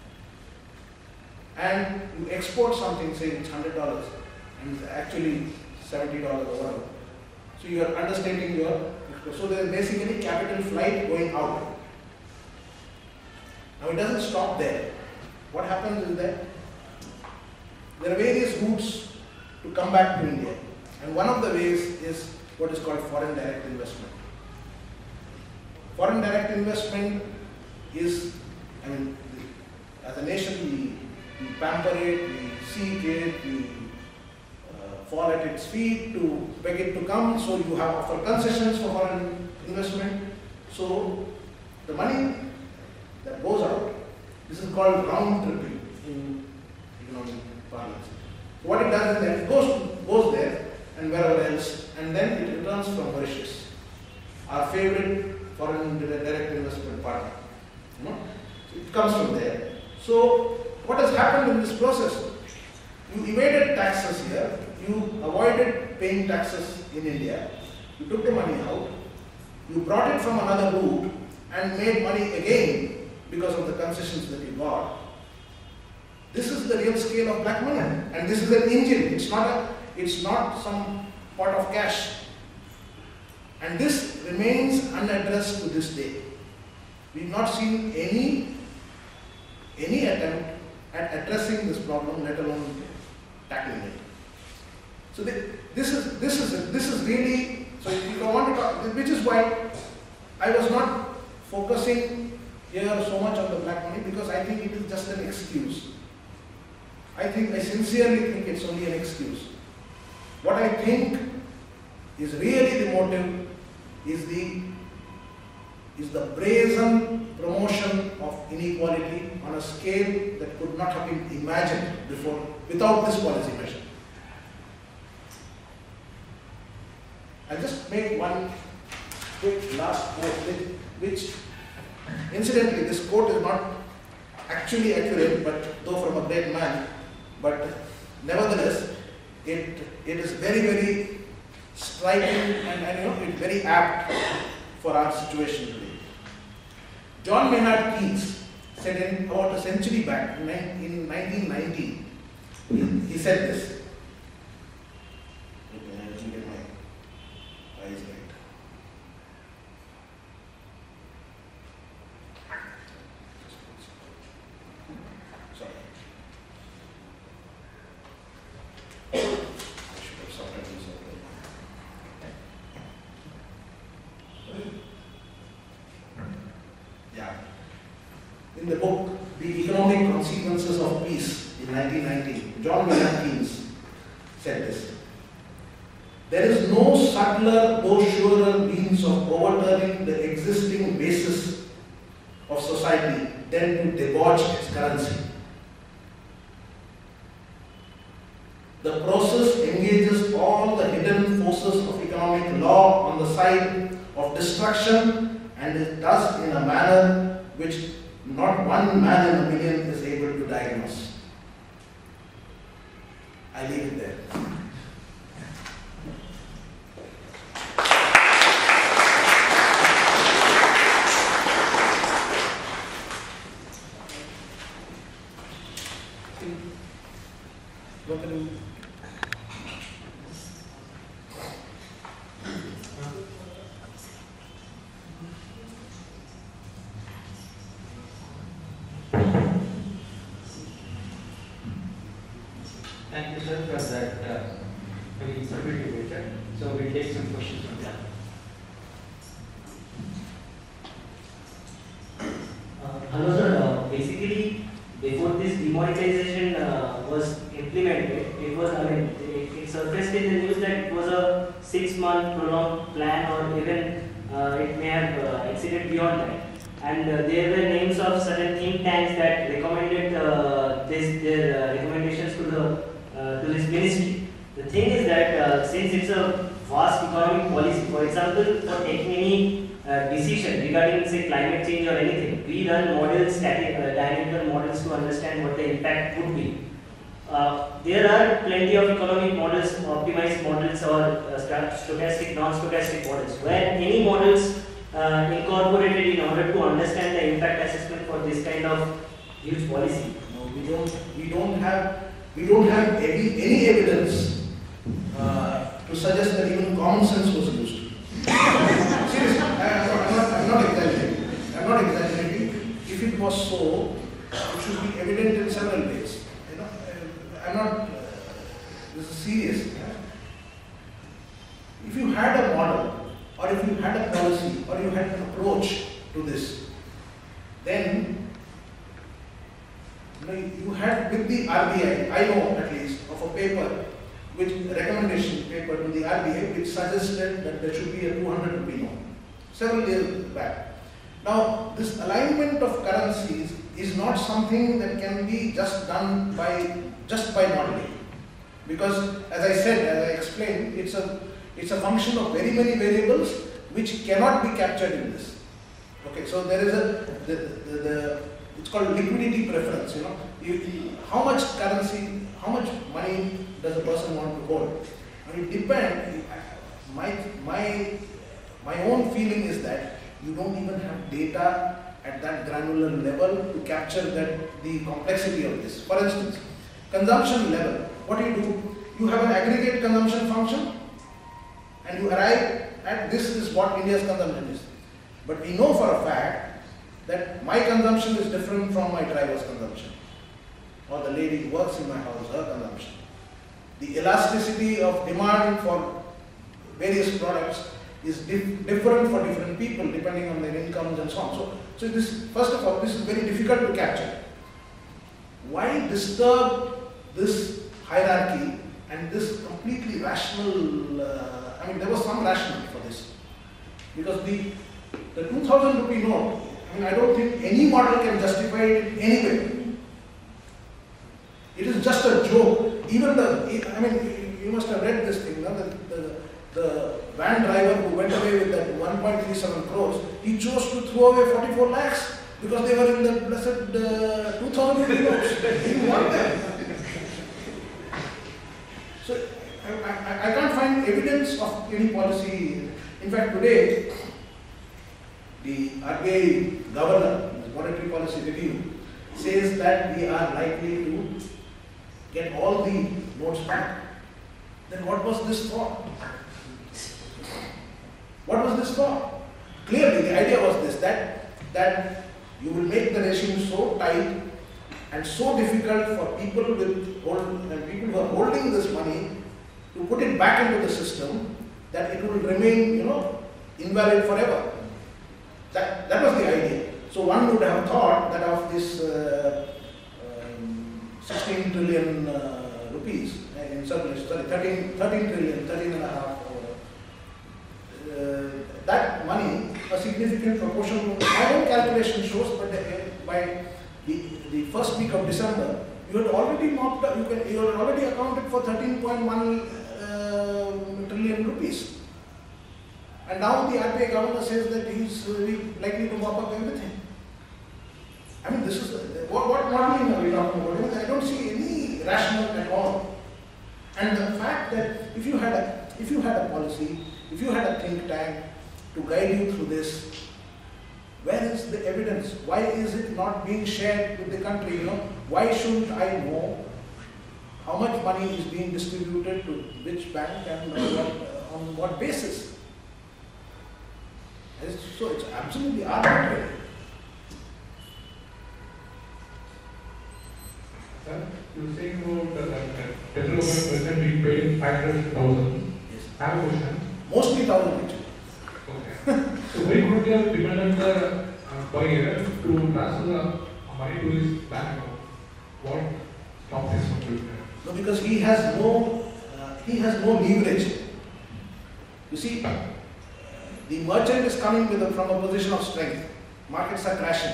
Speaker 2: And you export something, say it's one hundred dollars, and it's actually seventy dollars or whatever. So you are understating your export. So there is basically capital flight going out. Now it doesn't stop there. What happens is that there are various routes to come back to India. And one of the ways is what is called foreign direct investment. Foreign direct investment is, I mean, as a nation we, we pamper it, we seek it, we uh, fall at its feet to beg it to come, so you have offer concessions for foreign investment. So the money that goes out, this is called round tripping in economic parlance. So what it does is that it goes, goes there and wherever else, and then it returns from Mauritius, our favorite foreign direct investment partner. You know? So it comes from there. So what has happened in this process? You evaded taxes here, you avoided paying taxes in India, you took the money out, you brought it from another route and made money again because of the concessions that you got. This is the real scale of black money, and this is an engine. It's not a, it's not some pot of cash. And this remains unaddressed to this day. We've not seen any, any attempt at addressing this problem, let alone tackling it. So the, this is this is this is really, so if I want to talk, which is why I was not focusing here so much on the black money, because I think it is just an excuse. I think I sincerely think it's only an excuse. What I think is really the motive is the is the brazen promotion of inequality on a scale that could not have been imagined before without this policy measure. I'll just make one quick last quote, which incidentally this quote is not actually accurate, but though from a great man, but nevertheless it it is very, very striking and, and you know, it's very apt for our situation today. John Maynard Keynes said in about a century back, in nineteen ninety, he, he said this. Let me get my eyes right. Sorry. I should have sorted this out. Yeah. In the book, The Economic Consequences of Peace in nineteen ninety, John Maynard Keynes said this. There is no subtler, though surer means of overturning the existing basis of society than to debauch its currency. The process engages all the hidden forces of economic law on the side of destruction, and it does in a manner which not one man in a million is able to diagnose. I leave it there.
Speaker 3: Thank you, sir, for that uh, very informative lecture. So we'll take some questions from that.
Speaker 4: Uh, hello, sir. Uh, basically, before this demonetization uh, was implemented, it was, I mean, it, it surfaced in the news that it was a six-month prolonged plan, or even uh, it may have uh, exceeded beyond that. And uh, there were names of certain think tanks that recommended uh, this, their uh, recommendations to the uh, to this ministry. The thing is that uh, since it's a vast economic policy, for example, for taking any uh, decision regarding say climate change or anything, we run models, static, uh, dynamical models to understand what the impact would be. Uh, there are plenty of economic models, optimized models, or uh, stochastic, non-stochastic models, where any models uh, incorporated in order to understand the impact assessment for this kind of huge policy.
Speaker 2: No, we don't. We don't have. We don't have any, any evidence uh, to suggest that even common sense was used. Seriously, I, I'm, not, I'm, not, I'm not exaggerating. I'm not exaggerating. If it was so, it should be evident in several ways. You know, I'm not. Uh, this is serious. If you had a model, or if you had a policy, or you had an approach to this, then you had with the R B I, I know at least, of a paper, which recommendation paper to the R B I, which suggested that there should be a two hundred rupee note, several years back. Now, this alignment of currencies is not something that can be just done by just by modeling, because, as I said, as I explained, it's a it's a function of very many variables which cannot be captured in this. Okay, so there is a the, the, the it's called liquidity preference. You know, you, how much currency, how much money does a person want to hold? And it depends. My my my own feeling is that you don't even have data at that granular level to capture that the complexity of this. For instance, consumption level. What do you do? You have an aggregate consumption function, and you arrive and this is what India's consumption is. But we know for a fact that my consumption is different from my driver's consumption, or the lady who works in my house, her consumption. The elasticity of demand for various products is dif different for different people depending on their incomes and so on. So, so this, first of all, this is very difficult to capture. Why disturb this hierarchy and this completely rational, uh, I mean there was some rationale for this. Because the, the two thousand rupee note, I mean I don't think any model can justify it anyway. It is just a joke. Even the, I mean you must have read this thing, no? the, the, the van driver who went away with that one point three seven crores, he chose to throw away forty-four lakhs because they were in the blessed uh, two thousand rupee notes. He didn't want them. So I, I, I can't find evidence of any policy. In fact, today, the R B I governor, the monetary policy review, says that we are likely to get all the notes back. Then what was this for? What was this for? Clearly, the idea was this, that, that you will make the regime so tight and so difficult for people with hold, and people who are holding this money to put it back into the system, that it will remain, you know, invalid forever. That, that was the idea. So one would have thought that of this uh, um, sixteen trillion uh, rupees in circulation, sorry, thirteen, thirteen trillion, thirteen and a half, uh, that money, a significant proportion, my own calculation shows, but the, by the, the first week of December, you had already mopped up, you, can, you had already accounted for thirteen point one uh, trillion rupees. And now the R B I governor says that he is uh, likely to mop up everything. I mean, this is, uh, what, what modeling are we talking about? I don't see any rationale at all. And the fact that if you had a, if you had a policy, if you had a think tank to guide you through this, where is the evidence? Why is it not being shared with the country? You know, why shouldn't I know how much money is being distributed to which bank and on what, uh, on what basis? It's, so it's absolutely arbitrary.
Speaker 5: Sir, you say about the federal government present being paid five hundred thousand.
Speaker 2: Yes.
Speaker 5: I have a question.
Speaker 2: Mostly thousand actually.
Speaker 5: Okay. So why could you have demanded the uh, buyer to transfer the money to his bank account? What stopped this from doing that?
Speaker 2: No, because he has no, uh, he has no leverage. You see, the merchant is coming with a, from a position of strength. Markets are crashing.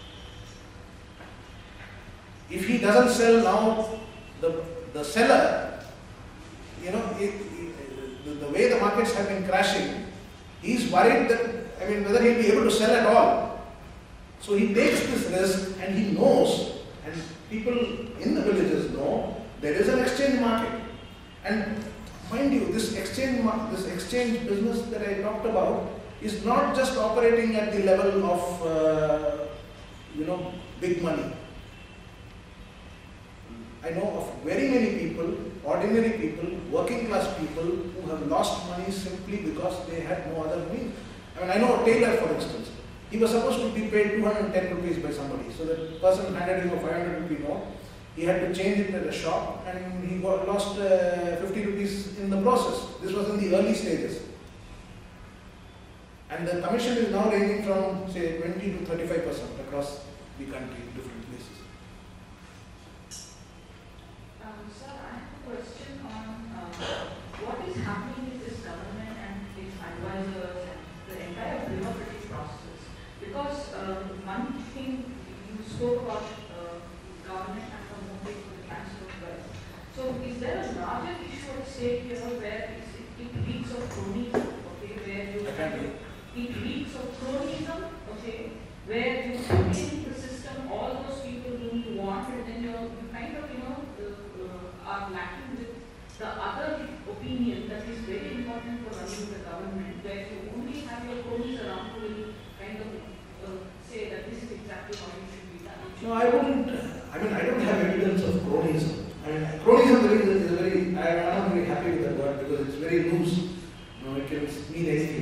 Speaker 2: If he doesn't sell now, the, the seller, you know, it, it, the, the way the markets have been crashing, he's worried that, I mean, whether he'll be able to sell at all. So he takes this risk and he knows, and people in the villages know, there is an exchange market. And mind you, this exchange, this exchange business that I talked about is not just operating at the level of, uh, you know, big money. I know of very many people, ordinary people, working class people who have lost money simply because they had no other means. I mean, I know a tailor, for instance. He was supposed to be paid two hundred ten rupees by somebody. So the person handed him a five hundred rupee note. He had to change it at a shop and he got lost uh, fifty rupees in the process. This was in the early stages. And the commission is now ranging from, say, twenty to thirty-five percent across the country, different places.
Speaker 6: Um, sir, I have a question on uh, what is happening with this government and its advisors and the entire bureaucratic process. Because uh, one thing you spoke about uh, government and promoting the transfer of wealth. So is there a larger issue at stake here where it's, it, it reeks of cronyism, okay, where you
Speaker 2: I can't do it.
Speaker 6: It reeks of cronyism, okay, where you put in the system all those people whom you want, and then you're, you kind of, you know, uh, uh, are lacking with the other opinion that is very important for running the government, where you only have your cronies around who will kind of uh, say that this is exactly how it should be done.
Speaker 2: No, I wouldn't, I mean, I don't have evidence of cronyism. I mean, cronyism is very, I am not very happy with that word because it's very loose. You know, it can mean anything.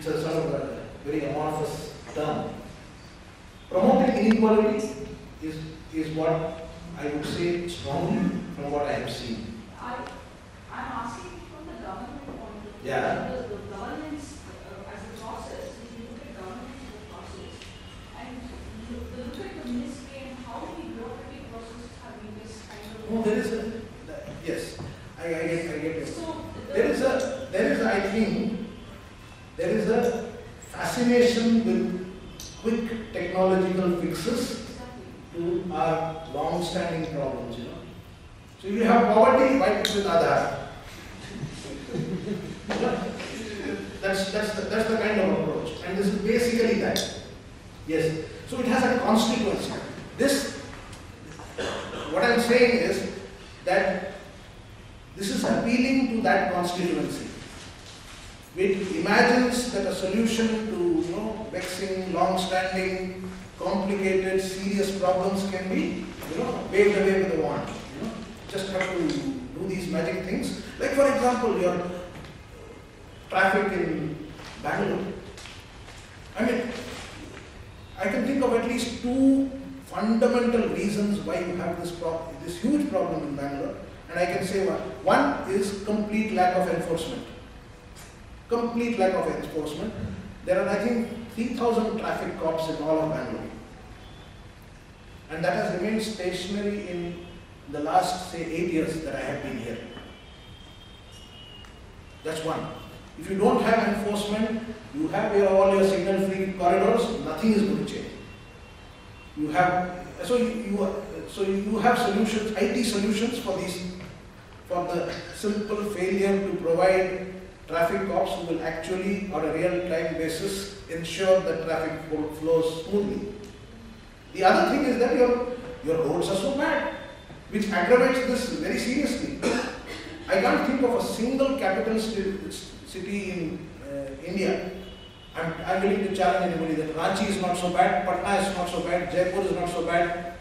Speaker 2: it's a sort of a very amorphous term. Promoting inequality is, is what I would say strongly from what I have seen.
Speaker 6: I, I'm asking from the government point of view.
Speaker 2: Yeah.
Speaker 6: Because the governance uh, as a process, if you look at governance as a process, and you look, look at the ministry and how many bureaucratic processes have been this kind of.
Speaker 2: Oh, there is a, yes, I, I get, I get it.
Speaker 6: So, the,
Speaker 2: There is a, there is, I think, there is a fascination with quick technological fixes to our long-standing problems, you know. So if you have poverty, wipe it with Aadhaar. that's, that's, the, that's the kind of approach. And this is basically that. Yes. So it has a constituency. This, what I'm saying is that this is appealing to that constituency. It imagines that a solution to, you know, vexing, long-standing, complicated, serious problems can be, you know, waved away with a wand. You know, just have to do these magic things. Like, for example, your traffic in Bangalore. I mean, I can think of at least two fundamental reasons why you have this problem, this huge problem in Bangalore. And I can say one. One is complete lack of enforcement. Complete lack of enforcement. There are, I think, three thousand traffic cops in all of Bangalore. And that has remained stationary in the last, say, eight years that I have been here. That's one. If you don't have enforcement, you have your, all your signal-free corridors, nothing is going to change. You have, so you, you, so you have solutions, I T solutions for these, for the simple failure to provide traffic cops who will actually, on a real-time basis, ensure that traffic flows smoothly. The other thing is that your, your roads are so bad, which aggravates this very seriously. I can't think of a single capital city in uh, India. I'm, I'm willing to challenge anybody that Ranchi is not so bad, Patna is not so bad, Jaipur is not so bad.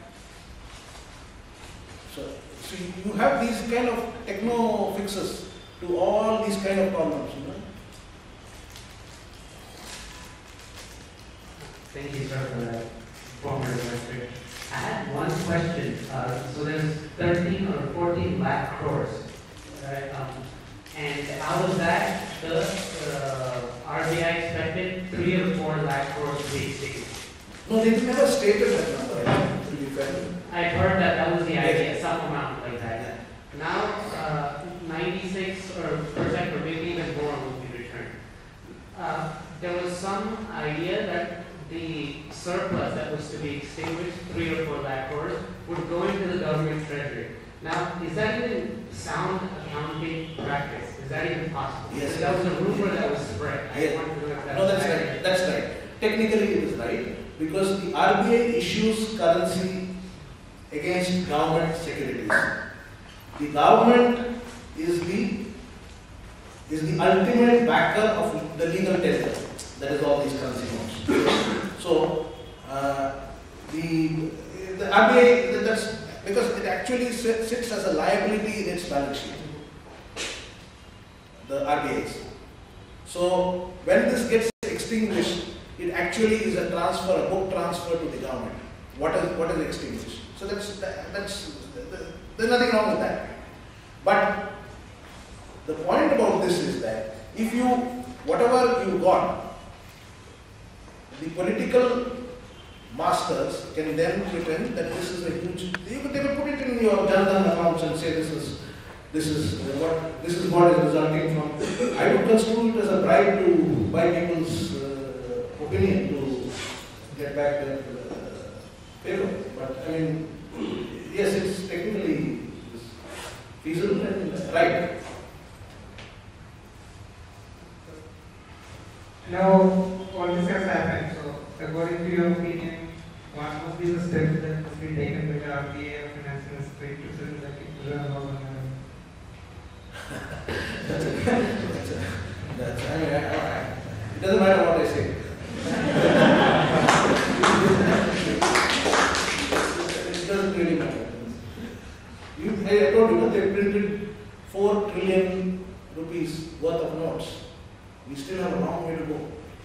Speaker 2: So, so you have these kind of techno fixes to all these kind of problems, you know.
Speaker 3: Thank you, sir, for that former demonstration. I had one question. Uh, so there's thirteen or fourteen lakh crores, right? Um, and out of that, the uh, R B I expected three or four lakh crores to be extinguished.
Speaker 2: No, they never stated that number, right? To be fair.
Speaker 3: I heard that that was the idea, some amount like that. Now, uh, ninety-six or percent or maybe even more will be returned. Uh, there was some idea that the surplus that was to be extinguished, three or four lakh crores, would go into the government treasury. Now, is that even sound accounting practice? Is that even possible?
Speaker 2: Yes.
Speaker 3: Because that was a rumor that was spread. I
Speaker 2: Yes.
Speaker 3: wanted to know if that
Speaker 2: No,
Speaker 3: was
Speaker 2: that's
Speaker 3: accurate.
Speaker 2: right. That's right. Technically, it is right because the R B I issues currency against government securities. The government is the is the ultimate backer of the legal tender. That is all these currency notes. So uh, the the R B I, that's because it actually sits as a liability in its balance sheet. The R B Is. So when this gets extinguished, it actually is a transfer, a book transfer to the government. What is what is extinguished? So that's that, that's there's nothing wrong with that. But the point about this is that if you whatever you got, the political masters can then pretend that this is a huge. They will, they will put it in your Janadhan accounts and say this is this is what this is what is resulting from. I would construe it as a bribe to buy people's uh, opinion to get back their uh, favor. But I mean, yes, it's technically feasible and right.
Speaker 7: Now, all this has happened. So, according to your opinion, what must be the steps that must be taken by the R B I or finance ministry to settle that it
Speaker 2: that's, a, that's, a, that's I mean, I, I, it doesn't matter what I say. It doesn't really matter. You, I told you that they printed four trillion rupees worth of notes. We still have a long way to go.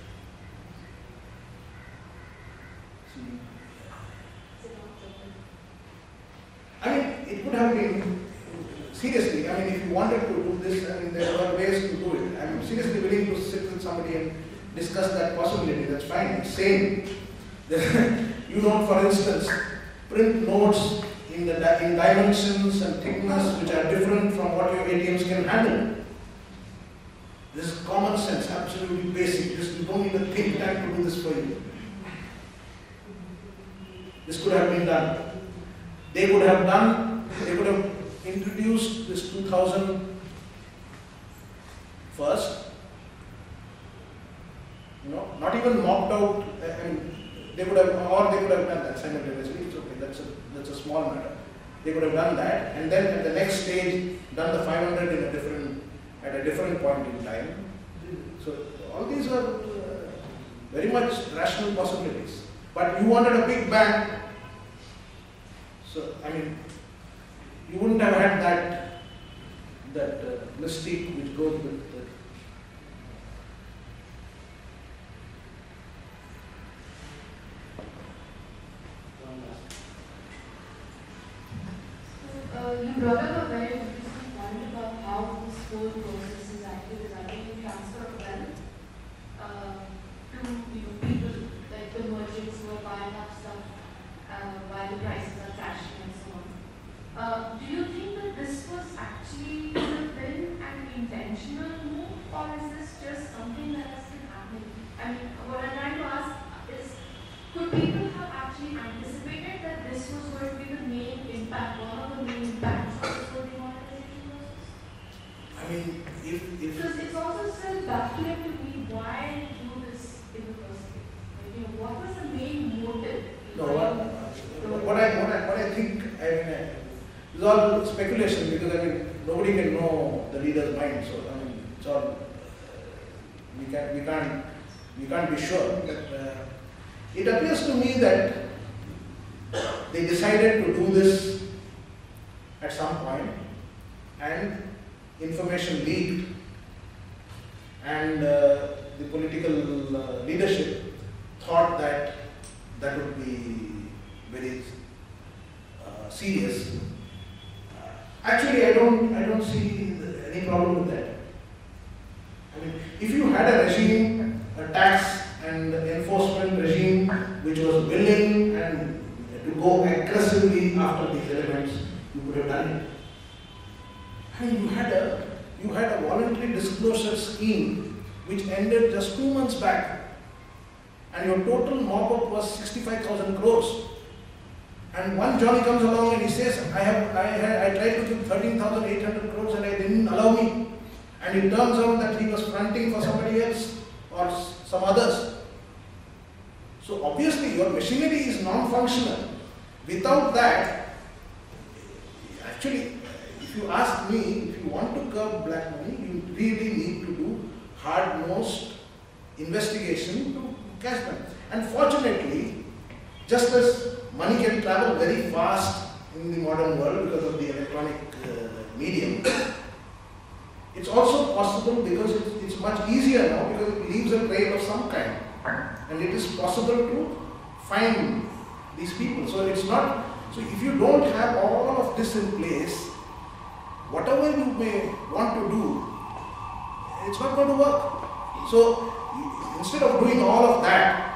Speaker 2: have been, seriously, I mean, if you wanted to do this, I mean, there were ways to do it. I'm seriously willing to sit with somebody and discuss that possibility. That's fine. It's same. You don't, for instance, print notes in the in dimensions and thickness which are different from what your A T Ms can handle. This is common sense, absolutely basic. Just you don't need a think tank to do this for you. This could have been done. They could have done, they could have introduced this two thousand first. You know, not even mocked out, I mean, they could have, or they could have done that simultaneously. It's okay, that's a, that's a small matter. They could have done that, and then at the next stage, done the five hundred in a different, at a different point in time. So all these are uh, very much rational possibilities. But you wanted a big bang, so I mean, you wouldn't have had that that uh, mystique which goes with the
Speaker 8: Uh, you brought up a very interesting point about how this whole process is actually resulting in transfer of wealth uh, to you know, people, like the merchants who are buying up stuff uh, while the prices are crashing and so on. Uh, do you think that this was actually been an intentional move, or is this just something that has been happening? I mean, what I'm trying to ask is, could people have actually anticipated that this was going to be the main impact, one of the main impacts of this whole demonetisation process?
Speaker 2: I mean, if, if
Speaker 8: Because it's also still baffling to me why do this in the first place. Like, you know, what was the main motive?
Speaker 2: no, what, what I what I what I think, I mean, I, it's all speculation because I mean nobody can know the leader's mind. So I mean, it's all uh, we can we can't we can't be sure. But uh, it appears to me that they decided to do this at some point, and information leaked, and uh, the political uh, leadership thought that that would be very uh, serious. Uh, actually, I don't, I don't see any problem with that. I mean, if you had a regime, a tax and enforcement regime which was willing and to go aggressively after these elements, you could have done it. And you had a, you had a voluntary disclosure scheme which ended just two months back, and your total mop-up was sixty-five thousand crores. And one Johnny comes along and he says, I have, I had, I tried to give thirteen thousand eight hundred crores and I didn't allow me. And it turns out that he was fronting for somebody else or some others. So obviously your machinery is non-functional. Without that, actually, if you ask me, if you want to curb black money, you really need to do hard-nosed investigation to catch them. And fortunately, just as money can travel very fast in the modern world because of the electronic uh, medium, it's also possible because it's, it's much easier now because it leaves a trail of some kind. And it is possible to find these people. So it's not, so if you don't have all of this in place, whatever you may want to do, it's not going to work. So instead of doing all of that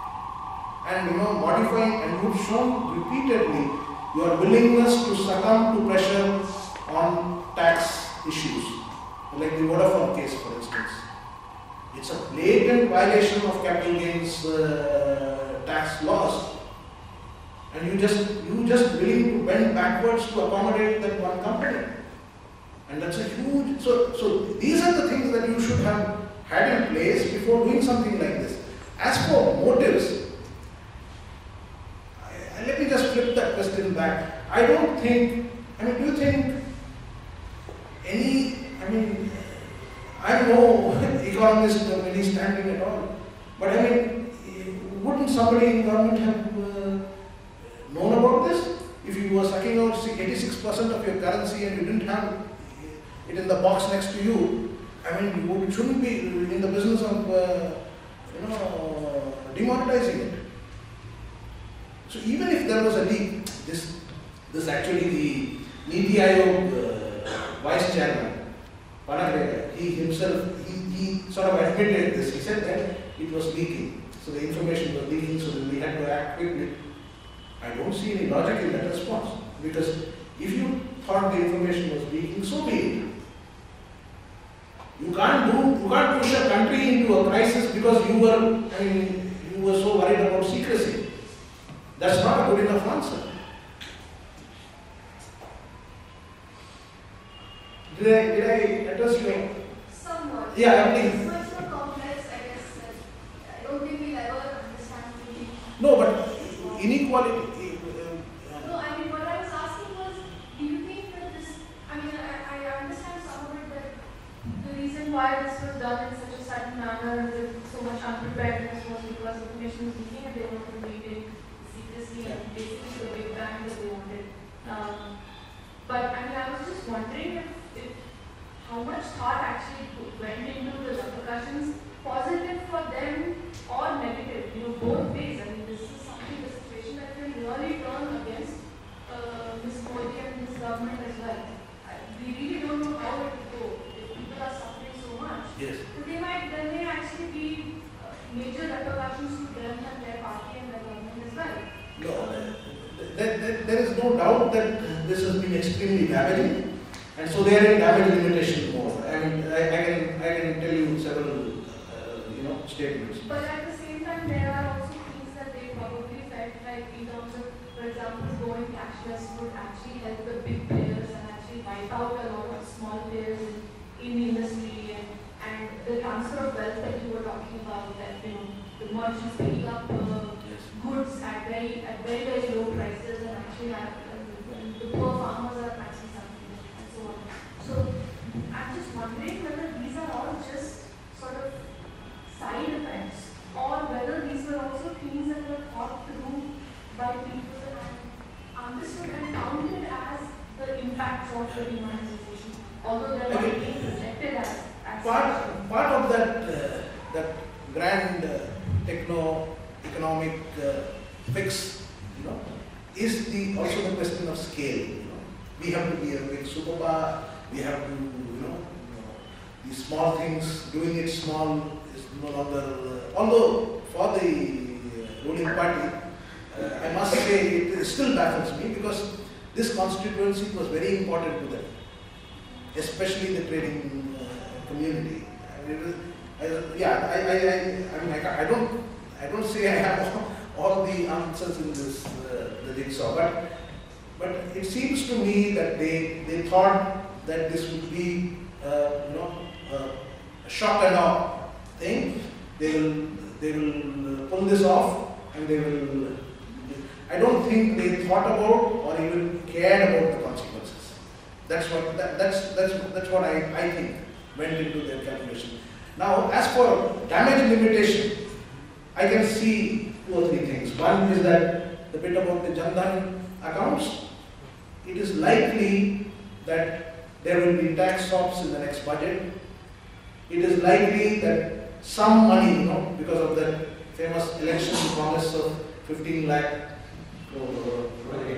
Speaker 2: and you know modifying, and you've shown repeatedly your willingness to succumb to pressure on tax issues, like the Vodafone case, for instance. It's a blatant violation of capital gains uh, tax laws, and you just you just willing to bend backwards to accommodate that one company, and that's a huge. So so these are the things that you should have had in place before doing something like this. As for motives, I, let me just flip that question back. I don't think. I mean, do you think any? I mean. I'm no economist or any standing at all, but I mean, wouldn't somebody in government have uh, known about this? If you were sucking out eighty-six percent of your currency and you didn't have it in the box next to you, I mean, you shouldn't be in the business of uh, you know demonetizing it. So even if there was a leak, this this actually the Niti Aayog uh, vice chairman, Panagre, he himself, he, he sort of admitted this. He said that it was leaking. So the information was leaking, so we had to act quickly. I don't see any logic in that response. Because if you thought the information was leaking, so be it. You can't do, you can't push a country into a crisis because you were, I mean, you were so worried about secrecy. That's not a good enough answer. Did I, did I address your?
Speaker 8: Somewhat.
Speaker 2: Yeah, please.
Speaker 8: It's much more complex, I guess. That I don't think we'll ever understand fully.
Speaker 2: No, but inequality. Uh,
Speaker 8: No, I mean, what I was asking was, do you think that this, I mean, I, I understand some of it, that the reason why this was done in such a sudden manner and with so much unpreparedness was because information was leaking and they wanted to maintain secrecy and basically the big bang that they wanted. Um, but I mean, I was just wondering if, if how much thought actually went into the repercussions, positive for them or negative, you know, both ways. I mean, this is something, the situation that can really turn against uh, Miz Modi and this government as well. I, we really don't know how it will go. If people are suffering so much,
Speaker 2: yes.
Speaker 8: so they might, there may actually be uh, major repercussions to them and their party and their government as well.
Speaker 2: No, there, there, there is no doubt that this has been extremely damaging, and so they are in damage limitation mode. I mean, I, I can I can tell you several uh, you know statements.
Speaker 8: But at the same time, there are also things that they probably felt like in terms of, for example, going cashless would actually help the big players and actually wipe out a lot of small players in, in the industry, and, and the transfer of wealth that you were talking about, that you know the merchants picking up uh, goods at very at very very low prices and actually have, uh, the poor farmers are actually suffering and so on. So I'm just wondering whether these are all just sort of side effects, or whether these were also things that were thought through by people and understood and counted as the impacts of the demonetisation, although they're not
Speaker 2: Okay.
Speaker 8: being projected as, as
Speaker 2: Part part of that uh, that grand uh, techno economic uh, fix, you know, is the also the question of scale. You know, we have to be a big superpower. We have to, you know, you know, these small things. Doing it small is no longer. Uh, although for the uh, ruling party, uh, I must say it still baffles me because this constituency was very important to them, especially the trading uh, community. I mean, it was, I, yeah, I, I, I, I mean, I, I don't. I don't say I have all, all the answers in this uh, the jigsaw, but but it seems to me that they they thought that this would be uh, you know uh, a shock and awe thing. They will they will pull this off, and they will. I don't think they thought about or even cared about the consequences. That's what that, that's that's that's what I, I think went into their calculation. Now, as for damage limitation, I can see two or three things. One is that the bit about the Jan Dhan accounts, it is likely that there will be tax stops in the next budget. It is likely that some money, you know, because of that famous election promise of fifteen lakh crore,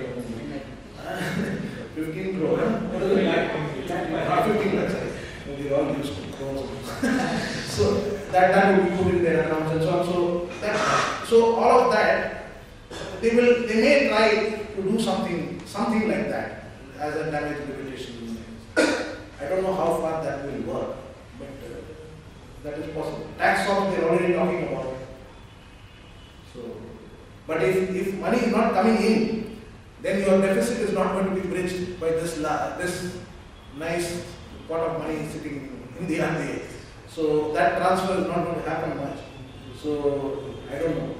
Speaker 2: fifteen crore, what is it? Not fifteen lakhs, sorry. We all used to crores. So that that would be put in their accounts and so on. So that, so all of that, they will, they may try to do something, something like that as a damage limitation. I don't know how far that will work, but uh, that is possible. Tax stops they're already talking about. So, but if if money is not coming in, then your deficit is not going to be bridged by this la this nice pot of money sitting in the R B I. So that transfer is not going to happen much. So I don't know.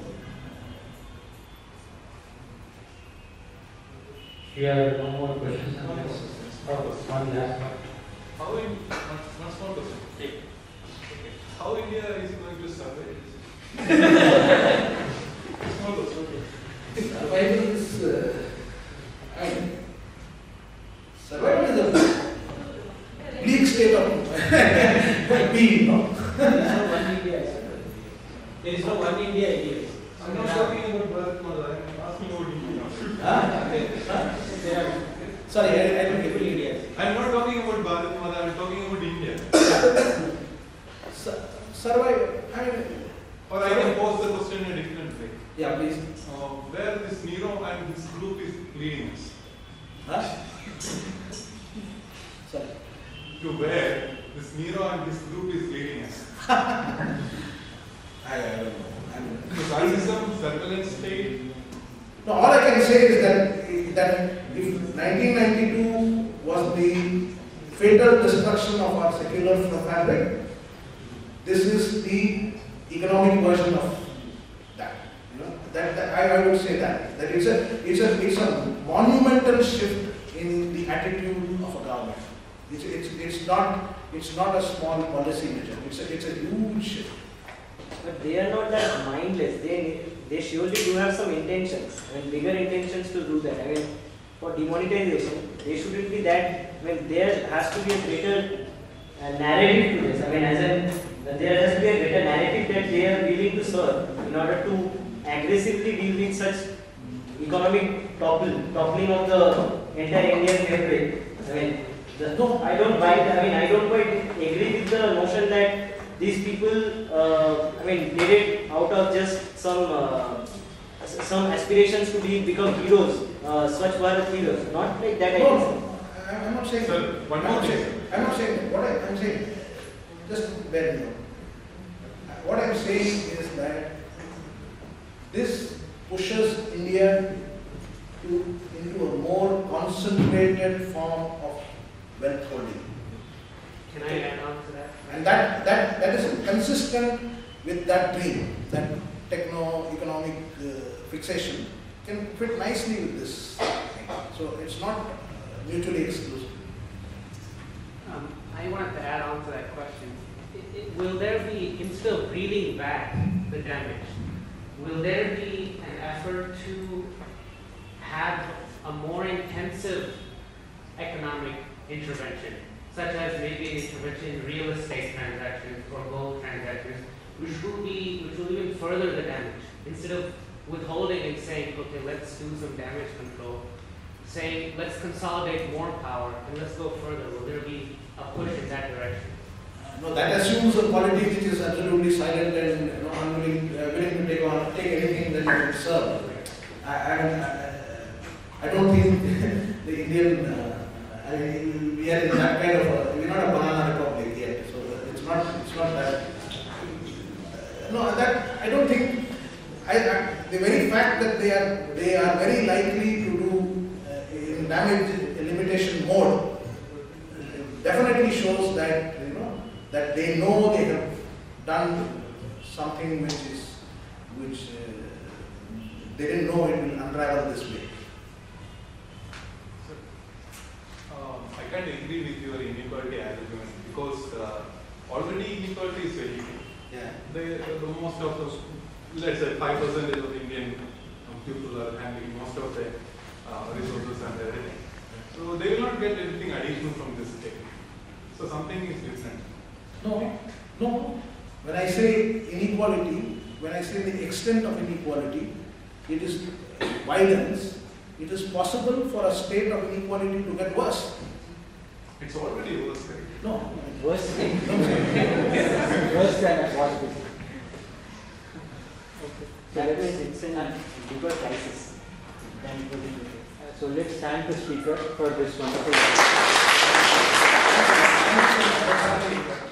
Speaker 9: Here, no more questions. Oh, one last one.
Speaker 5: How in one, one small question. Okay. Okay. How India is going to survive? Small question. Okay.
Speaker 2: Survival is uh, I mean, survival is a bleak state of being, no?
Speaker 10: There is no one India idea.
Speaker 5: I'm not talking about birth mother. I'm asking about India.
Speaker 10: Huh? There are
Speaker 2: Sorry, I, I don't get India.
Speaker 11: I'm not talking about Bharat Mata, I'm talking about India.
Speaker 2: Sur- survive, I mean,
Speaker 11: Or I can pose the question in a different way.
Speaker 2: yeah, please.
Speaker 11: Uh, where this Nero and his group is leading us.
Speaker 2: Huh? Sorry.
Speaker 11: To where this Nero and his group is leading us.
Speaker 2: I, I don't know. I mean,
Speaker 11: Fascism, surveillance state.
Speaker 2: no, all I can say is that, that if nineteen ninety-two was the fatal destruction of our secular fabric, this is the economic version of that. You know, that, that I, I would say that that it's a it's a it's a monumental shift in the attitude of a government. It's it's it's not it's not a small policy measure. It's a it's a huge shift.
Speaker 4: But they are not that mindless. They they surely do have some intentions, I mean bigger intentions to do that. I mean, for demonetization, they shouldn't be that. I mean, there has to be a greater uh, narrative to this. I mean, as in that there has to be a greater narrative that they are willing to serve in order to aggressively deal with such economic topple, toppling of the entire Indian fabric. I mean, the, no, I don't buy. I mean, I don't quite agree with the notion that these people, uh, I mean, did it out of just some uh, some aspirations to be become heroes, uh, Swachh Bharat heroes. Not like that. I
Speaker 2: No,
Speaker 4: guess.
Speaker 2: no, I- I'm not saying.
Speaker 11: Sir, one
Speaker 2: I'm
Speaker 11: more
Speaker 2: not
Speaker 11: thing.
Speaker 2: saying. I'm not saying. What I, I'm saying, just bear with me. What I'm saying is that this pushes India to into a more concentrated form of wealth holding.
Speaker 3: Can I add on to that?
Speaker 2: And that, that, that is consistent with that dream, that techno-economic uh, fixation can fit nicely with this thing. So it's not uh, mutually exclusive.
Speaker 3: Um, I wanted to add on to that question. It, it, will there be, instead of reeling back the damage, will there be an effort to have a more intensive economic intervention, such as maybe an intervention in real estate transactions or gold transactions, which will be, which will even further the damage, instead of withholding and saying, okay, let's do some damage control, saying, let's consolidate more power and let's go further. Will there be a push in that direction?
Speaker 2: No, that assumes a polity which is absolutely silent and you know, unwilling, uh, willing to take on take anything that you can serve. I, I, I, I don't think the Indian, uh, I mean, we are in that kind of a, we're not a banana republic yet, so it's not, it's not that. Uh, no, that I don't think. I, I, the very fact that they are they are very likely to do uh, in damage limitation mode uh, definitely shows that you know that they know they have done something which is which uh, they didn't know it will unravel this way.
Speaker 11: Um, I can't agree with your inequality argument because uh, already inequality is very big.
Speaker 2: Yeah.
Speaker 11: They, the most of those, let's say five percent of Indian people are handling most of the uh, resources and everything. So they will not get anything additional from this state. So something is different.
Speaker 2: No, no. When I say inequality, when I say the extent of inequality, it is violence. It is possible for a state of inequality to get worse.
Speaker 11: It's already worse. Right?
Speaker 2: No.
Speaker 12: Worse than worse than what it is.
Speaker 4: That means it's a bigger crisis than it was in the
Speaker 12: Uh, So let's thank the speaker for this wonderful.